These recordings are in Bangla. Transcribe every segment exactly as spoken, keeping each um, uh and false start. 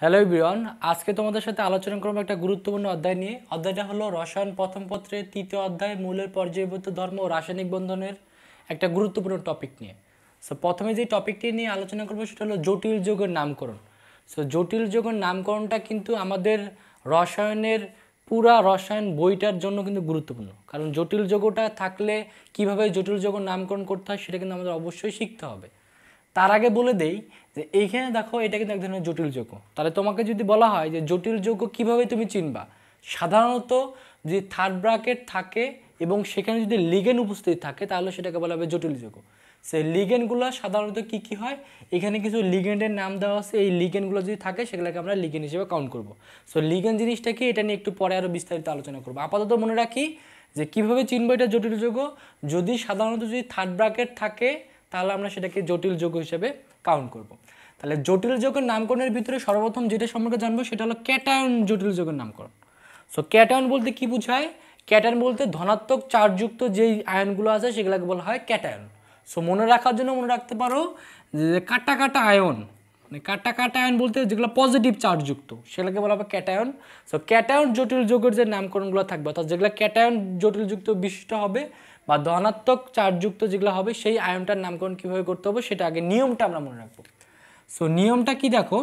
হ্যালো এভরিওয়ান, আজকে তোমাদের সাথে আলোচনা করব একটা গুরুত্বপূর্ণ অধ্যায় নিয়ে। অধ্যায়টা হলো রসায়ন প্রথম পত্রের তৃতীয় অধ্যায় মূলের পর্যায়বৃত্ত ধর্ম ও রাসায়নিক বন্ধনের একটা গুরুত্বপূর্ণ টপিক নিয়ে। সো প্রথমে যে টপিকটি নিয়ে আলোচনা করব সেটা হলো জটিল যৌগের নামকরণ। সো জটিল যৌগের নামকরণটা কিন্তু আমাদের রসায়নের পুরা রসায়ন বইটার জন্য কিন্তু গুরুত্বপূর্ণ, কারণ জটিল যৌগটা থাকলে কিভাবে জটিল যৌগের নামকরণ করতে হয় সেটা কিন্তু আমাদের অবশ্যই শিখতে হবে। তার আগে বলে দেই যে এইখানে দেখো এটা কিন্তু এক ধরনের জটিল যৌগ। তাহলে তোমাকে যদি বলা হয় যে জটিল যৌগ কিভাবে তুমি চিনবা, সাধারণত যদি থার্ড ব্র্যাকেট থাকে এবং সেখানে যদি লিগেন্ড উপস্থিত থাকে তাহলে সেটাকে বলা হবে জটিল যৌগ। সেই লিগেন্ডগুলো সাধারণত কি কি হয়, এখানে কিছু লিগেন্ডের নাম দেওয়া আছে, এই লিগেন্ডগুলো যদি থাকে সেগুলোকে আমরা লিগেন্ড হিসেবে কাউন্ট করব। সো লিগেন্ড জিনিসটা কি এটা নিয়ে একটু পরে আরও বিস্তারিত আলোচনা করবো। আপাতত মনে রাখি যে কীভাবে চিনবো এটা জটিল যৌগ, যদি সাধারণত যদি থার্ড ব্র্যাকেট থাকে তাহলে আমরা সেটাকে জটিল যৌগ হিসেবে কাউন্ট করব। তাহলে জটিল যৌগের নামকরণের ভিতরে সর্বপ্রথম যেটা সম্পর্কে জানবো সেটা হলো ক্যাটায়ন জটিল যৌগের নামকরণ। সো ক্যাটায়ন বলতে কি বোঝায়? ক্যাটায়ন বলতে ধনাত্মক চার্জযুক্ত যেই আয়নগুলো আছে সেগুলোকে বলা হয় ক্যাটায়ন। সো মনে রাখার জন্য মনে রাখতে পারো যে কাটা কাটা আয়ন, মানে কাটা কাটা আয়ন বলতে যেগুলো পজিটিভ চার্জযুক্ত সেগুলোকে বলা হবে ক্যাটায়ন। সো ক্যাটায়ন জটিল যৌগের যে নামকরণগুলো থাকবে, অর্থাৎ যেগুলো ক্যাটায়ন জটিলযুক্ত বিশিষ্ট হবে বা ধনাত্মক চার্জযুক্ত যেগুলো হবে সেই আয়নটার নামকরণ কীভাবে করতে হবে সেটা আগে নিয়মটা আমরা মনে রাখবো। সো নিয়মটা কি দেখো,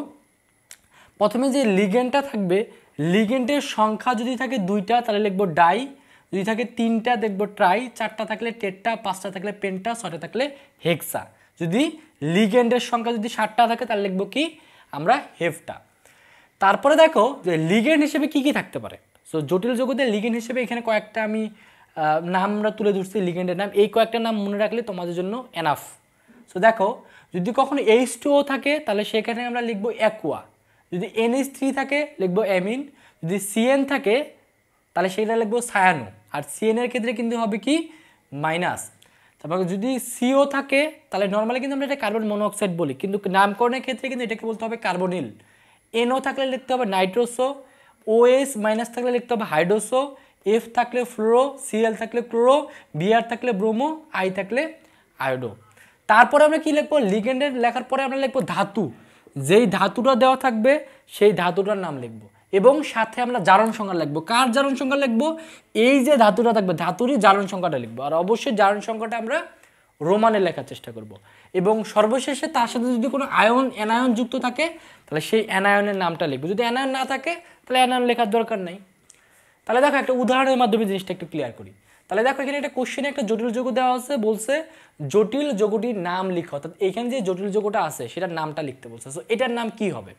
প্রথমে যে লিগেন্ডটা থাকবে, লিগেন্ডের সংখ্যা যদি থাকে দুইটা তাহলে লিখবো ডাই, যদি থাকে তিনটা দেখবো ট্রাই, চারটা থাকলে টেট্রা, পাঁচটা থাকলে পেন্টা, ছয়টা থাকলে হেক্সা। যদি লিগেন্ডের সংখ্যা যদি ষাটটা থাকে তাহলে লিখবো কি আমরা হেফটা। তারপরে দেখো যে লিগেন্ড হিসেবে কি কি থাকতে পারে। সো জটিল যৌগদের লিগেন্ড হিসেবে এখানে কয়েকটা আমি নাম আমরা তুলে ধরছি, লিগেন্ডের নাম। এই কয়েকটা নাম মনে রাখলে তোমাদের জন্য এনাফ। সো দেখো যদি কখনো এইচ টু ও থাকে তাহলে সেখানে আমরা লিখবো অ্যাকুয়া, যদি এন এইচ থ্রি থাকে লিখবো অ্যামিন, যদি সিএন থাকে তাহলে সেটা লিখবো সায়ানো, আর সিএন এর ক্ষেত্রে কিন্তু হবে কি মাইনাস। তারপর যদি সিও থাকে তাহলে নর্মালি কিন্তু আমরা এটা কার্বন মনোঅক্সাইড বলি, কিন্তু নামকরণের ক্ষেত্রে কিন্তু এটাকে বলতে হবে কার্বনিল। এনও থাকলে লিখতে হবে নাইট্রোসো, ওএস মাইনাস থাকলে লিখতে হবে হাইড্রোসো, এফ থাকলে ফ্লোরো, সিএল থাকলে ক্লোরো, বিআর থাকলে ব্রোমো, আই থাকলে আয়োডো। তারপরে আমরা কি লিখবো, লিগেন্ডের লেখার পরে আমরা লিখবো ধাতু, যেই ধাতুটা দেওয়া থাকবে সেই ধাতুটার নাম লিখবো এবং সাথে আমরা জারণ সংখ্যা লিখবো। কার জারণ সংখ্যা লিখবো? এই যে ধাতুটা থাকবে ধাতুরই জারণ সংখ্যাটা লিখবো, আর অবশ্যই জারণ সংখ্যাটা আমরা রোমানে লেখার চেষ্টা করব। এবং সর্বশেষে তার সাথে যদি কোনো আয়ন অ্যানায়ন যুক্ত থাকে তাহলে সেই অ্যানায়নের নামটা লিখবো, যদি অ্যানায়ন না থাকে তাহলে অ্যানায়ন লেখার দরকার নেই। তাহলে দেখো একটা উদাহরণের মাধ্যমে জিনিসটা একটু ক্লিয়ার করি। তাহলে দেখো এখানে একটা কোশ্চেনে একটা জটিল যৌগ দেওয়া আছে, বলছে জটিল যৌগটির নাম লিখো, অর্থাৎ এখানে যে জটিল যৌগটা আছে সেটার নামটা লিখতে বলছে। সো এটার নাম কি হবে?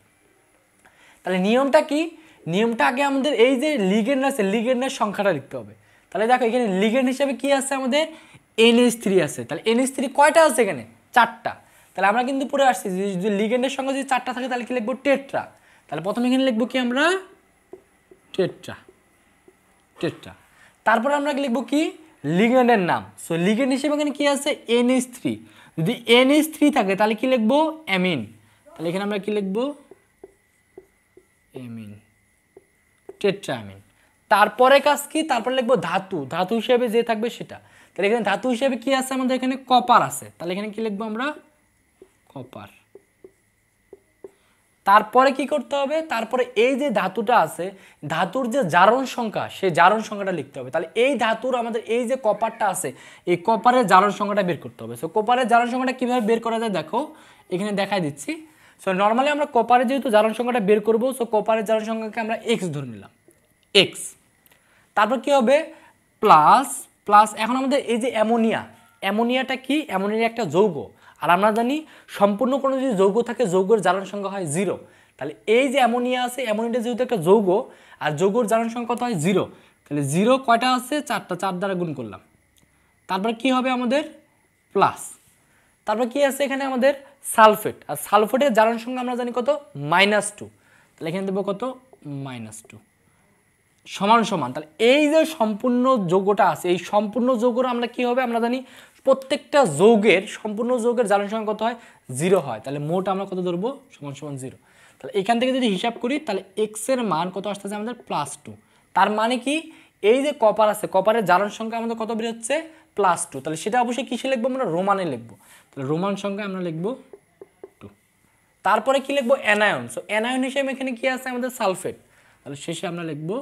তাহলে নিয়মটা কি? নিয়মটা আগে আমাদের এই যে লিগেন্ড আছে লিগেন্ডের সংখ্যাটা লিখতে হবে। তাহলে দেখো এখানে লিগেন্ড হিসেবে কি আছে আমাদের এন এইচ থ্রি আছে, তাহলে এন এইচ থ্রি কয়টা আছে এখানে? চারটা। তাহলে আমরা কিন্তু পড়ে আসছি যদি লিগেন্ডের সংখ্যা যদি চারটা থাকে তাহলে কি লিখবো টেট্রা। তাহলে প্রথমে এখানে লিখবো কি আমরা টেট্রা, টেট্রা। তারপরে আমরা লিখবো কি লিগেন্ডের নাম। সো লিগেন্ড হিসেবে এখানে কি আছে এন এইচ থ্রি, যদি এন এইচ থ্রি থাকে তাহলে কি লিখবো অ্যামিন, তাহলে এখানে আমরা কি লিখবো অ্যামিন, টেট্রামিন। তারপরে কাজ কি, তারপরে লিখবো ধাতু, ধাতু হিসেবে যে থাকবে সেটা। তাহলে এখানে ধাতু হিসেবে কি আছে আমাদের এখানে কপার আছে, তাহলে এখানে কি লিখবো আমরা কপার। তারপরে কি করতে হবে, তারপরে এই যে ধাতুটা আছে ধাতুর যে জারণ সংখ্যা সেই জারণ সংখ্যাটা লিখতে হবে। তাহলে এই ধাতুর আমাদের এই যে কপারটা আছে এই কপারের জারণ সংখ্যাটা বের করতে হবে। সো কপারের জারণ সংখ্যাটা কীভাবে বের করা যায় দেখো এখানে দেখাই দিচ্ছি। সো নর্মালি আমরা কপারের যেহেতু জারণ সংখ্যাটা বের করবো, সো কপারের জারণ সংখ্যাকে আমরা এক্স ধরে নিলাম, এক্স। তারপর কি হবে প্লাস প্লাস এখন আমাদের এই যে অ্যামোনিয়া, অ্যামোনিয়াটা কি অ্যামোনিয়া একটা যৌগ, আর আমরা জানি সম্পূর্ণ কোনো যদি যৌগ থাকে যৌগের জারণ সংখ্যা হয় জিরো। তাহলে এই যে অ্যামোনিয়া আছে অ্যামোনিয়াটা যেহেতু একটা যৌগ আর যৌগের জারণ সংখ্যা কত হয় জিরো, তাহলে জিরো কয়টা আছে চারটা, চার দ্বারা গুণ করলাম। তারপর কি হবে আমাদের প্লাস। তারপর কি আছে এখানে আমাদের সালফেট, আর সালফেটের জারণ সংখ্যা আমরা জানি কত মাইনাস টু, তাহলে এখানে দেবো কত মাইনাস টু সমান সমান। তাহলে এই যে সম্পূর্ণ যৌগটা আছে এই সম্পূর্ণ যৌগটা আমরা কি হবে আমরা জানি প্রত্যেকটা যৌগের সম্পূর্ণ যৌগের জারণ সংখ্যা কত হয় জিরো হয়, তাহলে মোট আমরা কত ধরবো সমান সমান জিরো। তাহলে এখান থেকে যদি হিসাব করি তাহলে এক্স এর মান কত আসতেছে আমাদের প্লাস টু। তার মানে কি এই যে কপার আছে কপারের জারণ সংখ্যা আমাদের কত বের হচ্ছে প্লাস টু, তাহলে সেটা অবশ্যই কিসে লিখবো আমরা রোমানে লিখবো। তাহলে রোমান সংখ্যা আমরা লিখবো টু। তারপরে কি লিখবো অ্যানায়ন সো অ্যানায়ন হিসেবে এখানে কি আছে আমাদের সালফেট তাহলে শেষে আমরা লিখবো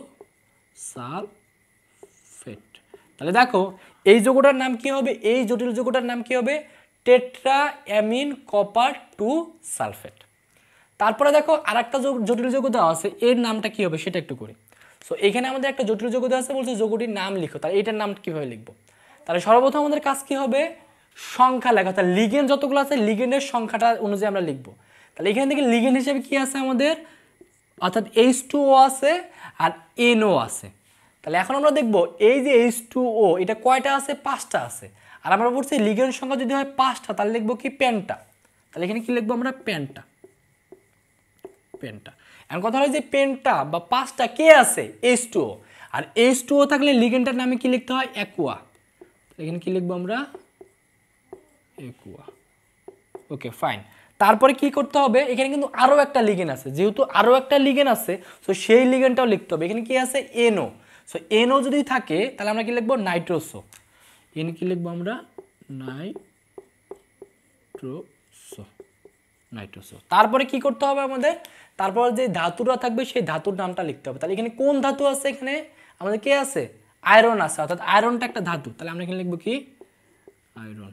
সালফেট তাহলে দেখো এই যৌগটার নাম কি হবে এই জটিল যৌগটার নাম কি হবে টেট্রাঅ্যামিন কপার টু সালফেট তারপরে দেখো আরেকটা জটিল যৌগ দেওয়া আছে এর নামটা কি হবে সেটা একটু করি সো এখানে আমাদের একটা জটিল যৌগ দেওয়া আছে বলছে যৌগটির নাম লিখো তাহলে এটার নাম কিভাবে লিখবো তাহলে সর্বপ্রথম আমাদের কাজ কি হবে সংখ্যা লেখা তাহলে লিগেন্ড যতগুলো আছে লিগেন্ডের সংখ্যাটা অনুযায়ী আমরা লিখবো তাহলে এখান থেকে লিগেন্ড হিসেবে কি আছে আমাদের অর্থাৎ এইচ টু ও আছে আর এনও আছে তাহলে এখন আমরা দেখবো এই যে এইচ টু ও এটা কয়টা আছে পাঁচটা আছে আর আমরা বলছি লিগেন্ড সংখ্যা যদি হয় পাঁচটা তাহলে লিখবো কি পেন্টা তাহলে এখানে কি লিখবো আমরা পেন্টা পেন্টা এখন কথা হলো যে পেন্টা বা পাঁচটা কে আছে এইচ টু ও আর এইচ টু ও থাকলে লিগেন্ডের নামে কি লিখতে হয় অ্যাকুয়া এখানে কি লিখবো আমরা অ্যাকুয়া ওকে ফাইন তারপরে কি করতে হবে এখানে কিন্তু আরো একটা লিগেন্ড আছে যেহেতু আরো একটা লিগেন্ড আছে সো সেই লিগেন্ডটাও লিখতে হবে এখানে কি আছে এনও সো এনও যদি থাকে তাহলে আমরা কি লিখবো নাইট্রোসো এখানে কি লিখবো আমরা নাইট্রোসো নাইট্রোসো তারপরে কি করতে হবে আমাদের তারপর যে ধাতুটা থাকবে সেই ধাতুর নামটা লিখতে হবে তাহলে এখানে কোন ধাতু আছে এখানে আমাদের কে আছে আয়রন আছে অর্থাৎ আয়রনটা একটা ধাতু তাহলে আমরা এখানে লিখবো কি আয়রন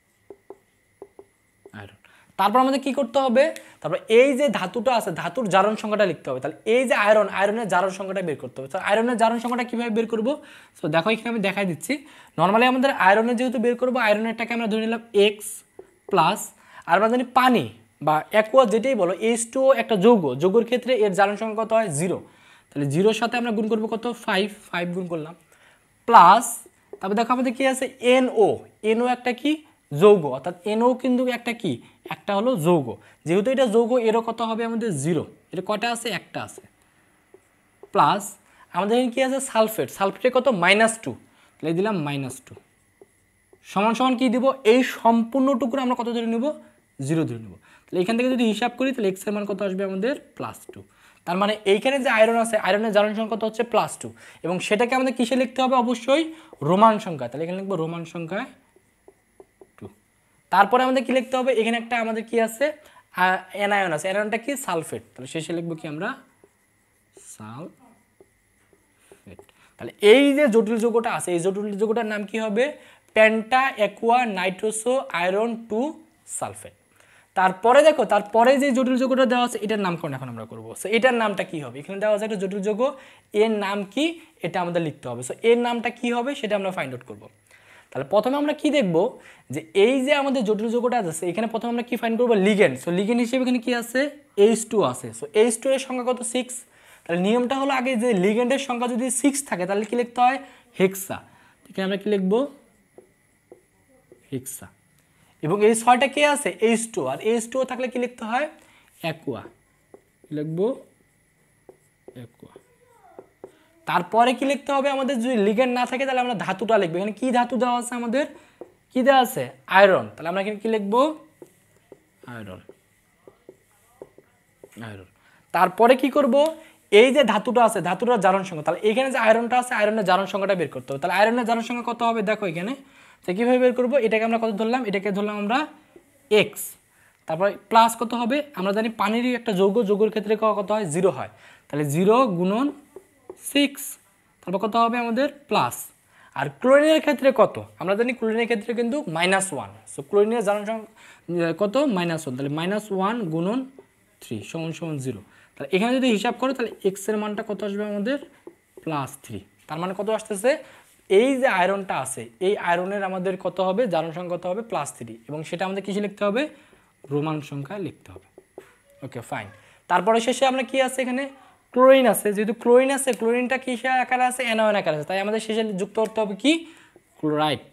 আয়রন তারপর আমাদের কি করতে হবে তারপর এই যে ধাতুটা আছে ধাতুর জারণ সংখ্যাটা লিখতে হবে তাহলে এই যে আয়রন আয়রনের জারণ সংখ্যাটা বের করতে হবে তো আয়রনের জারণ সংখ্যাটা কিভাবে বের করব সো দেখো এখানে আমি দেখাই দিচ্ছি নরমালি আমাদের আয়রনের যেহেতু বের করব আয়রনেরটাকে আমরা ধরে নিলাম এক্স প্লাস আর আমরা জানি পানি বা অ্যাকুয়া যেটাই বলো এইচ টু ও একটা যৌগ যৌগের ক্ষেত্রে এর জারণ সংখ্যা কত হয় জিরো তাহলে জিরোর সাথে আমরা গুণ করবো কত ফাইভ ফাইভ গুণ করলাম প্লাস তারপর দেখো আমাদের কি আছে এনও এনও একটা কি যৌগ অর্থাৎ এনও কিন্তু একটা কি একটা হলো যৌগ যেহেতু এটা যৌগ এরও কত হবে আমাদের জিরো এটা কটা আছে একটা আছে প্লাস আমাদের এখানে কি আছে সালফেট সালফেটে কত মাইনাস টু তাহলে দিলাম মাইনাস টু সমান সমান কি দিব এই সম্পূর্ণ টুকরো আমরা কত ধরে নেব জিরো ধরে নেব তাহলে এখান থেকে যদি হিসাব করি তাহলে এক্স এর মান কত আসবে আমাদের প্লাস টু তার মানে এইখানে যে আয়রন আছে আয়রনের জারণ সংখ্যা কত হচ্ছে প্লাস টু এবং সেটাকে আমাদের কিসে লিখতে হবে অবশ্যই রোমান সংখ্যা তাহলে এখানে লিখবো রোমান সংখ্যায় টু তারপরে আমাদের কি লিখতে হবে এখানে একটা আমাদের কি আছে অ্যানায়ন আছে অ্যানায়নটা কি সালফেট তাহলে শেষে লিখবো কি আমরা সালফেট তাহলে এই যে জটিল যৌগটা আছে এই জটিল যৌগটার নাম কি হবে penta aqua nitroso iron two sulphate তারপরে দেখো তারপরে যে জটিল যৌগটা দেওয়া আছে এটার নামকরণ এখন আমরা করবো সো এটার নামটা কি হবে এখানে দেওয়া আছে একটা জটিল যৌগ এর নাম কি এটা আমাদের লিখতে হবে সো এর নামটা কি হবে সেটা আমরা ফাইন্ড আউট করবো তাহলে প্রথমে আমরা কি দেখবো যে এই যে আমাদের জটিল যৌগটা আছে এখানে প্রথমে আমরা কি ফাইন্ড করবো লিগেন্ড সো লিগেন্ড হিসেবে এখানে কি আছে এইচ টু আছে সো এইচ টু এর সংখ্যা কত সিক্স তাহলে নিয়মটা হলো আগে যে লিগেন্ডের সংখ্যা যদি সিক্স থাকে তাহলে কি লিখতে হয় হেক্সা এখানে আমরা কি লিখবো হেক্সা এবং এই ছয়টা কে আছে এইচ টু আর এইচ টু থাকলে কি লিখতে হয় অ্যাকুয়া লিখবো অ্যাকুয়া তারপরে কি লিখতে হবে আমাদের যদি লিগেন্ড না থাকে তাহলে আমরা ধাতুটা লিখবো এখানে কি ধাতু দেওয়া আছে আমাদের কি দেওয়া আছে আয়রন তাহলে আমরা এখানে কি লিখবো আয়রন আয়রন তারপরে কি করব এই যে ধাতুটা আছে ধাতুটার জারণ সংখ্যা তাহলে এখানে যে আয়রনটা আছে আয়রনের জারণ সংখ্যাটা বের করতে হবে তাহলে আয়রনের জারণ সংখ্যা কত হবে দেখো এখানে তো কীভাবে বের করবো এটাকে আমরা কত ধরলাম এটাকে ধরলাম আমরা এক্স তারপরে প্লাস কত হবে আমরা জানি পানিরই একটা যৌগ যৌগের ক্ষেত্রে কত হয় জিরো হয় তাহলে জিরো গুণন সিক্স তারপর কত হবে আমাদের প্লাস আর ক্লোরিনের ক্ষেত্রে কত আমরা জানি ক্লোরিনের ক্ষেত্রে কিন্তু মাইনাস ওয়ান সো ক্লোরিনের জারণ সংখ্যা কত মাইনাস ওয়ান তাহলে মাইনাস ওয়ান গুণন থ্রি সমান সমান জিরো তাহলে এখানে যদি হিসাব করো তাহলে এক্সের মানটা কত আসবে আমাদের প্লাস থ্রি তার মানে কত আসতেছে এই যে আয়রনটা আছে এই আয়রনের আমাদের কত হবে জারণ সংখ্যা কত হবে প্লাস থ্রি এবং সেটা আমাদের কিসে লিখতে হবে রোমান সংখ্যায় লিখতে হবে ওকে ফাইন তারপরে শেষে আমরা কি আছে এখানে ক্লোরিন আছে যেহেতু ক্লোরিন আছে ক্লোরিনটা কিসে আকারে আছে অ্যানায়ন আকারে আছে তাই আমাদের শেষে যুক্ত করতে হবে কি ক্লোরাইড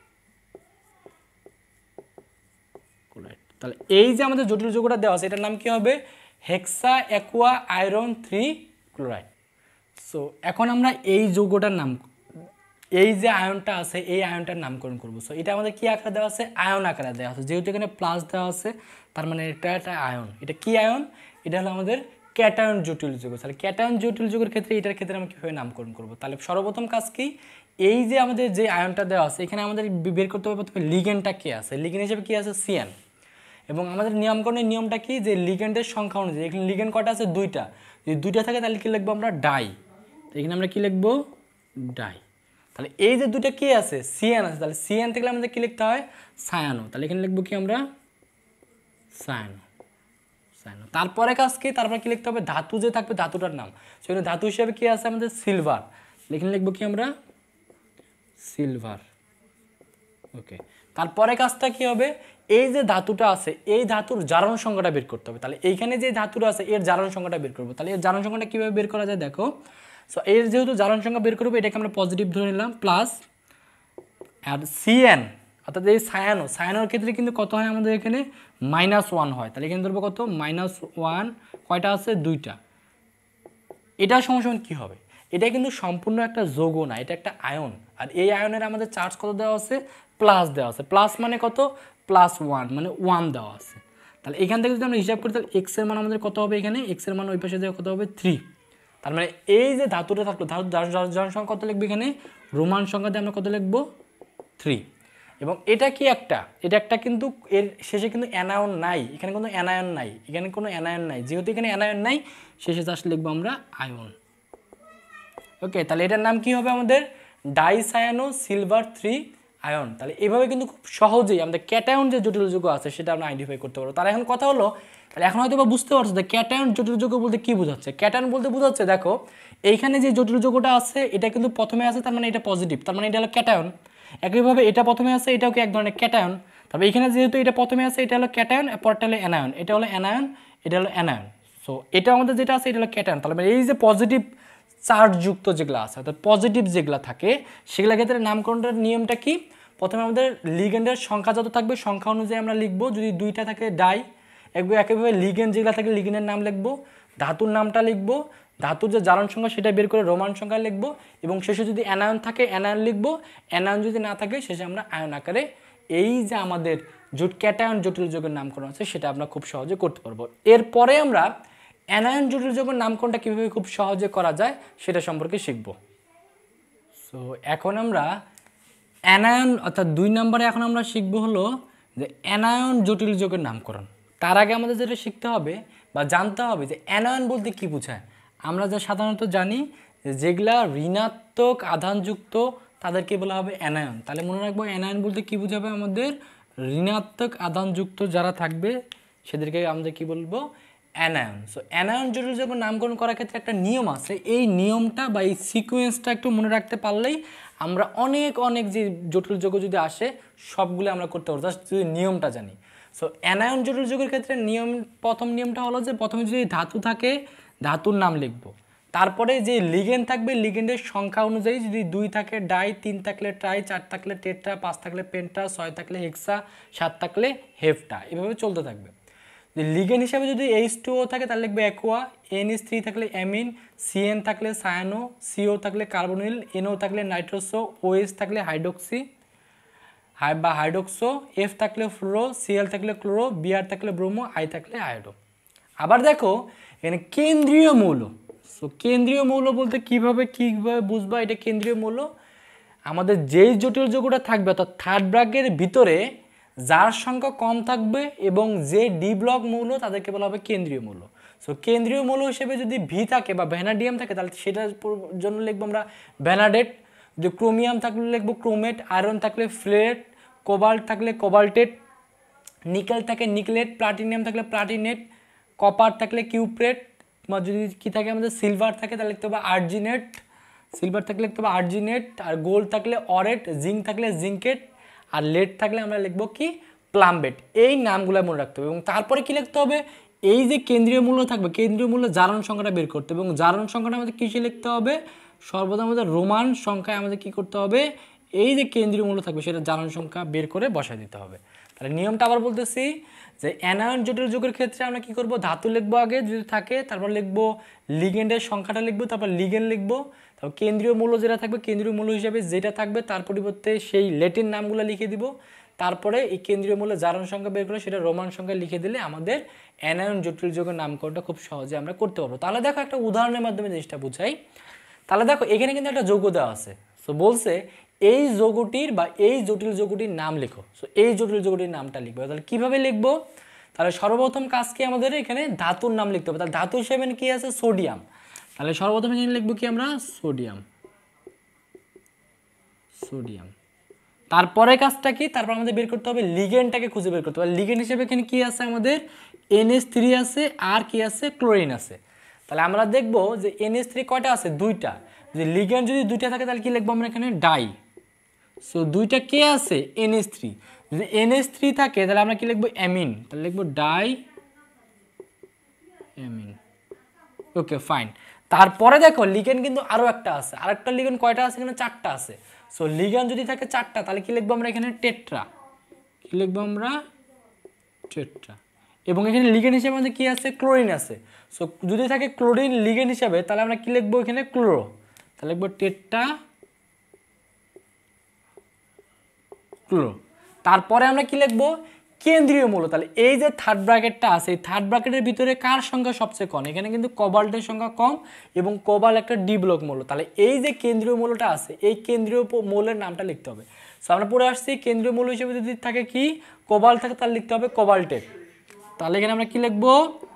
ক্লোরাইড তাহলে এই যে আমাদের জটিল যৌগটা দেওয়া আছে এটার নাম কি হবে hexa aqua iron three chloride so এখন আমরা এই যৌগটার নাম এই যে আয়নটা আছে এই আয়নটার নামকরণ করবো সো এটা আমাদের কি আকারে দেওয়া আছে আয়ন আকারে দেওয়া আছে যেহেতু এখানে প্লাস দেওয়া আছে তার মানে এটা একটা আয়ন এটা কি আয়ন এটা হলো আমাদের ক্যাটায়ন জটিল যৌগ তাহলে ক্যাটায়ন জটিল যৌগের ক্ষেত্রে এটার ক্ষেত্রে আমরা কীভাবে নামকরণ করবো তাহলে সর্বপ্রথম কাজ কি এই যে আমাদের যে আয়নটা দেওয়া আছে এখানে আমাদের বের করতে হবে প্রথমে লিগেন্ডটা কে আছে লিগেন্ড হিসেবে কি আছে সিএন এবং আমাদের নিয়মকরণের নিয়মটা কি, যে লিগেন্ডের সংখ্যা অনুযায়ী, এখানে লিগেন্ড কয়টা আছে দুইটা, যদি দুইটা থাকে তাহলে কি লিখবো আমরা ডাই, এখানে আমরা কি লিখবো ডাই। তাহলে এই যে দুইটা কি আছে সিএন আছে, তাহলে সিএন থেকে আমাদের কি লিখতে হয় সায়ানো, তাহলে এখানে লিখবো কি আমরা সায়ানো সায়ানো। তারপরে কাজ কি, তারপরে কি লিখতে হবে ধাতু যে থাকবে ধাতুটার নাম, সেখানে ধাতু হিসেবে কি আছে আমাদের সিলভার, এখানে লিখবো কি আমরা সিলভার। ওকে, তারপরে কাজটা কি হবে, এই যে ধাতুটা আছে এই ধাতুর জারণ সংখ্যাটা বের করতে হবে। তাহলে এইখানে যে ধাতুটা আছে এর জারণ সংখ্যাটা বের করবো। তাহলে এর জারণ সংখ্যাটা কীভাবে বের করা যায় দেখো, সো এর যেহেতু জারণ সংখ্যা বের করবো এটাকে আমরা পজিটিভ ধরে নিলাম, প্লাস আর সিএন অর্থাৎ এই সায়ানো, সায়ানোর ক্ষেত্রে কিন্তু কত হয় আমাদের এখানে মাইনাস ওয়ান হয়, তাহলে এখানে ধরবো কত মাইনাস ওয়ান, কয়টা আছে দুইটা। এটা সমান কী হবে, এটা কিন্তু সম্পূর্ণ একটা যৌগ না, এটা একটা আয়ন, আর এই আয়নের আমাদের চার্জ কত দেওয়া আছে প্লাস দেওয়া আছে, প্লাস মানে কত প্লাস ওয়ান মানে ওয়ান দেওয়া আছে। তাহলে এখান থেকে যদি আমরা হিসাব করি তাহলে এক্স এর মান আমাদের কত হবে, এখানে এক্স এর মান ওই পাশে দেওয়া কত হবে থ্রি। তার মানে এই যে ধাতুটা থাকলো ধাতু জারণ সংখ্যা কত লিখবো, এখানে রোমান সংখ্যা দিয়ে আমরা কত লিখবো থ্রি। এবং এটা কি একটা, এটা একটা কিন্তু এর শেষে কিন্তু অ্যানায়ন নাই, এখানে কোনো অ্যানায়ন নাই, এখানে কোনো অ্যানায়ন নাই, যেহেতু এখানে অ্যানায়ন নাই শেষে আসলে লিখবো আমরা আয়ন। ওকে, তাহলে এটার নাম কি হবে আমাদের ডাইসায়ানো সিলভার থ্রি আয়ন। তাহলে এইভাবে কিন্তু খুব সহজেই আমাদের ক্যাটায়ন যে জটিল যৌগ আছে সেটা আমরা আইডেন্টিফাই করতে পারবো। তার এখন কথা হলো, তাহলে এখন হয়তো বা বুঝতে পারছো যে ক্যাটায়ন জটিল যৌগ বলতে কি বোঝাচ্ছে। ক্যাটায়ন বলতে বোঝাচ্ছে দেখো এইখানে যে জটিল যৌগটা আছে এটা কিন্তু প্রথমে আছে, তার মানে এটা পজিটিভ, তার মানে এটা হলো ক্যাটায়ন। একইভাবে এটা প্রথমে আছে, এটাও কি এক ধরনের ক্যাটায়ন। তবে এখানে যেহেতু এটা প্রথমে আছে এটা হলো ক্যাটায়ন, পরটা হলো অ্যানায়ন, এটা হলো অ্যানায়ন, এটা হলো অ্যানায়ন। সো এটা আমাদের যেটা আছে এটা হলো ক্যাটায়ন। তাহলে এই যে পজিটিভ চার্জযুক্ত যেগুলো আছে অর্থাৎ পজিটিভ যেগুলো থাকে সেগুলোর ক্ষেত্রে নামকরণের নিয়মটা কি, প্রথমে আমাদের লিগেন্ডের সংখ্যা যত থাকবে সংখ্যা অনুযায়ী আমরা লিখবো, যদি দুইটা থাকে ডাই, একইভাবে লিগেন্ড যেগুলো থাকে লিগেন্ডের নাম লিখবো, ধাতুর নামটা লিখবো, ধাতুর যে জারণ সংখ্যা সেটা বের করে রোমান সংখ্যা লিখবো, এবং শেষে যদি অ্যানায়ন থাকে অ্যানায়ন লিখবো, অ্যানায়ন যদি না থাকে শেষে আমরা আয়ন আকারে এই যে আমাদের জোট ক্যাটায়ন জটিল যৌগের নামকরণ আছে সেটা আমরা খুব সহজে করতে পারবো। এরপরে আমরা অ্যানায়ন জটিল যৌগের নামকরণটা কীভাবে খুব সহজে করা যায় সেটা সম্পর্কে শিখব। সো এখন আমরা অ্যানায়ন অর্থাৎ দুই নম্বরে এখন আমরা শিখবো হলো যে অ্যানায়ন জটিল যৌগের নামকরণ। তার আগে আমাদের যেটা শিখতে হবে বা জানতে হবে যে অ্যানায়ন বলতে কী বোঝায়। আমরা যা সাধারণত জানি যে যেগুলা ঋণাত্মক আধানযুক্ত তাদেরকে বলা হবে অ্যানায়ন। তাহলে মনে রাখবো অ্যানায়ন বলতে কী বোঝাবে, আমাদের ঋণাত্মক আধানযুক্ত যারা থাকবে সেদেরকে আমাদের কি বলবো অ্যানায়ন। সো অ্যানায়ন জটিল যৌগ নামকরণ করার ক্ষেত্রে একটা নিয়ম আছে, এই নিয়মটা বা এই সিকোয়েন্সটা একটু মনে রাখতে পারলেই আমরা অনেক অনেক যে জটিল যৌগ যদি আসে সবগুলো আমরা করতে পারবো, জাস্ট যদি নিয়মটা জানি। সো অ্যানায়ন জটিল যৌগের ক্ষেত্রে নিয়ম প্রথম নিয়মটা হলো যে প্রথমে যদি ধাতু থাকে ধাতুর নাম লিখবো, তারপরে যে লিগেন্ড থাকবে লিগেন্ডের সংখ্যা অনুযায়ী, যদি দুই থাকে ডাই, তিন থাকলে ট্রাই, চার থাকলে টেট্রা, পাঁচ থাকলে পেন্টা, ছয় থাকলে হেক্সা, সাত থাকলে হেফটা, এভাবে চলতে থাকবে। লিগেন্ড হিসাবে যদি এইচ টু ও থাকে তাহলে লিখবে অ্যাকোয়া, এন এইচ থ্রি থাকলে অ্যামিন, সিএন থাকলে সায়ানো, সিও থাকলে কার্বনিল, এনও থাকলে নাইট্রোসো, ওএইচ থাকলে হাইড্রোক্সি হাই বা হাইড্রোক্সো, এফ থাকলে ফ্লোরো, সিএল থাকলে ক্লোরো, বিআর থাকলে ব্রোমো, আই থাকলে আয়োডো। আবার দেখো এখানে কেন্দ্রীয় মৌল। সো কেন্দ্রীয় মৌল বলতে কিভাবে কীভাবে বুঝবা এটা কেন্দ্রীয় মৌল, আমাদের যেই জটিল যৌগটা থাকবে অর্থাৎ থার্ড ব্র্যাকের ভিতরে যার সংখ্যা কম থাকবে এবং যে ডি ব্লক মৌল তাদেরকে বলা হবে কেন্দ্রীয় মৌল। সো কেন্দ্রীয় মৌল হিসেবে যদি ভি থাকে বা ভ্যানাডিয়াম থাকে তাহলে সেটার জন্য লিখবো আমরা ভ্যানাডেট, যদি ক্রোমিয়াম থাকলে লিখবো ক্রোমেট, আয়রন থাকলে ফ্লেট, কোবাল্ট থাকলে কোবাল্টেট, নিকেল থাকে নিকলেট, প্লাটিনিয়াম থাকলে প্লাটিনেট, কপার থাকলে কিউপ্রেট, বা যদি কী থাকে আমাদের সিলভার থাকে তাহলে লিখতে হবে আর্জিনেট, সিলভার থাকলে লিখতে হবে আর্জিনেট, আর গোল্ড থাকলে অরেট, জিঙ্ক থাকলে জিঙ্কেট, আর লেড থাকলে আমরা লিখবো কি প্লাম্বেট। এই নামগুলো মনে রাখতে হবে এবং তারপরে কি লিখতে হবে, এই যে কেন্দ্রীয় মূল্য থাকবে কেন্দ্রীয় মূল্য জারণ সংখ্যাটা বের করতে হবে, এবং জারণ সংখ্যাটা আমাদের কিসে লিখতে হবে, সর্বদা আমাদের রোমান সংখ্যায় আমাদের কি করতে হবে, এই যে কেন্দ্রীয় মূল্য থাকবে সেটা জারণ সংখ্যা বের করে বসায় দিতে হবে। তাহলে নিয়মটা আবার বলতেছি যে অ্যানায়ন জটিল যৌগের ক্ষেত্রে আমরা কি করব, ধাতু লিখবো আগে যদি থাকে, তারপর লিখবো লিগেন্ডের সংখ্যাটা লিখবো, তারপর লিগেন্ড লিখবো, তারপর কেন্দ্রীয় মূল্য যেটা থাকবে কেন্দ্রীয় মূল্য হিসাবে যেটা থাকবে তার পরিবর্তে সেই ল্যাটিন নামগুলো লিখে দিব, তারপরে এই কেন্দ্রীয় মূল্য জারণ সংখ্যা বের করে সেটা রোমান সংখ্যা লিখে দিলে আমাদের অ্যানায়ন জটিল যৌগের নামকরণটা খুব সহজে আমরা করতে পারবো। তাহলে দেখো একটা উদাহরণের মাধ্যমে জিনিসটা বুঝাই। তাহলে দেখো এখানে কিন্তু একটা যৌগ দেওয়া আছে, সো বলছে এই যৌগটির বা এই জটিল যৌগটির নাম লিখো। সো এই জটিল যৌগটির নামটা লিখবো, তাহলে কিভাবে লিখবো, তাহলে সর্বপ্রথম কাজ কি আমাদের এখানে ধাতুর নাম লিখতে হবে। তাহলে ধাতু হিসেবে কি আছে সোডিয়াম, তাহলে সর্বপ্রথম এখানে লিখবো কি আমরা সোডিয়াম, সোডিয়াম। তারপরে কাজটা কি, তারপর আমাদের বের করতে হবে লিগেন্ডটাকে খুঁজে বের করতে হবে। লিগেন্ড হিসেবে এখানে কি আছে আমাদের এন এইচ থ্রি আছে আর কি আছে ক্লোরিন আছে। তাহলে আমরা দেখব যে এন এইচ থ্রি কয়টা আছে দুইটা, যে লিগেন্ড যদি দুইটা থাকে তাহলে কি লিখবো আমরা এখানে ডাই। সো দুইটা কে আছে এন এইচ থ্রি, যদি এন এইচ থ্রি থাকে তাহলে আমরা কি লিখবো অ্যামিন, তাহলে লিখবো ডাই অ্যামিন। ওকে ফাইন। তারপরে দেখো লিগেন্ড কিন্তু আরো একটা আছে, আরেকটা লিগেন্ড কয়টা আছে এখানে চারটা আছে। সো লিগেন্ড যদি থাকে চারটা তাহলে কি লিখবো আমরা এখানে টেট্রা, কি লিখবো আমরা টেট্রা। এবং এখানে লিগেন্ড হিসেবে আমাদের কি আছে ক্লোরিন আছে। সো যদি থাকে ক্লোরিন লিগেন্ড হিসেবে তাহলে আমরা কি লিখবো এখানে ক্লোরো, তাহলে লিখবো টেট্রা ক্লোরো। তারপরে আমরা কি লিখবো কেন্দ্রীয় মৌল। তাহলে এই যে থার্ড ব্র্যাকেটটা আছে এই থার্ড ব্র্যাকেটের ভিতরে কার সংখ্যা সবচেয়ে কম, এখানে কিন্তু কোবাল্টের সংখ্যা কম এবং কোবাল্ট একটা ডি ব্লক মৌল। তাহলে এই যে কেন্দ্রীয় মৌলটা আছে এই কেন্দ্রীয় মৌলের নামটা লিখতে হবে। সো আমরা পড়ে আসছি কেন্দ্রীয় মৌল হিসেবে যদি থাকে কি কোবাল্ট থাকে তাহলে লিখতে হবে কোবাল্টেট। তাহলে এখানে আমরা কি লিখবো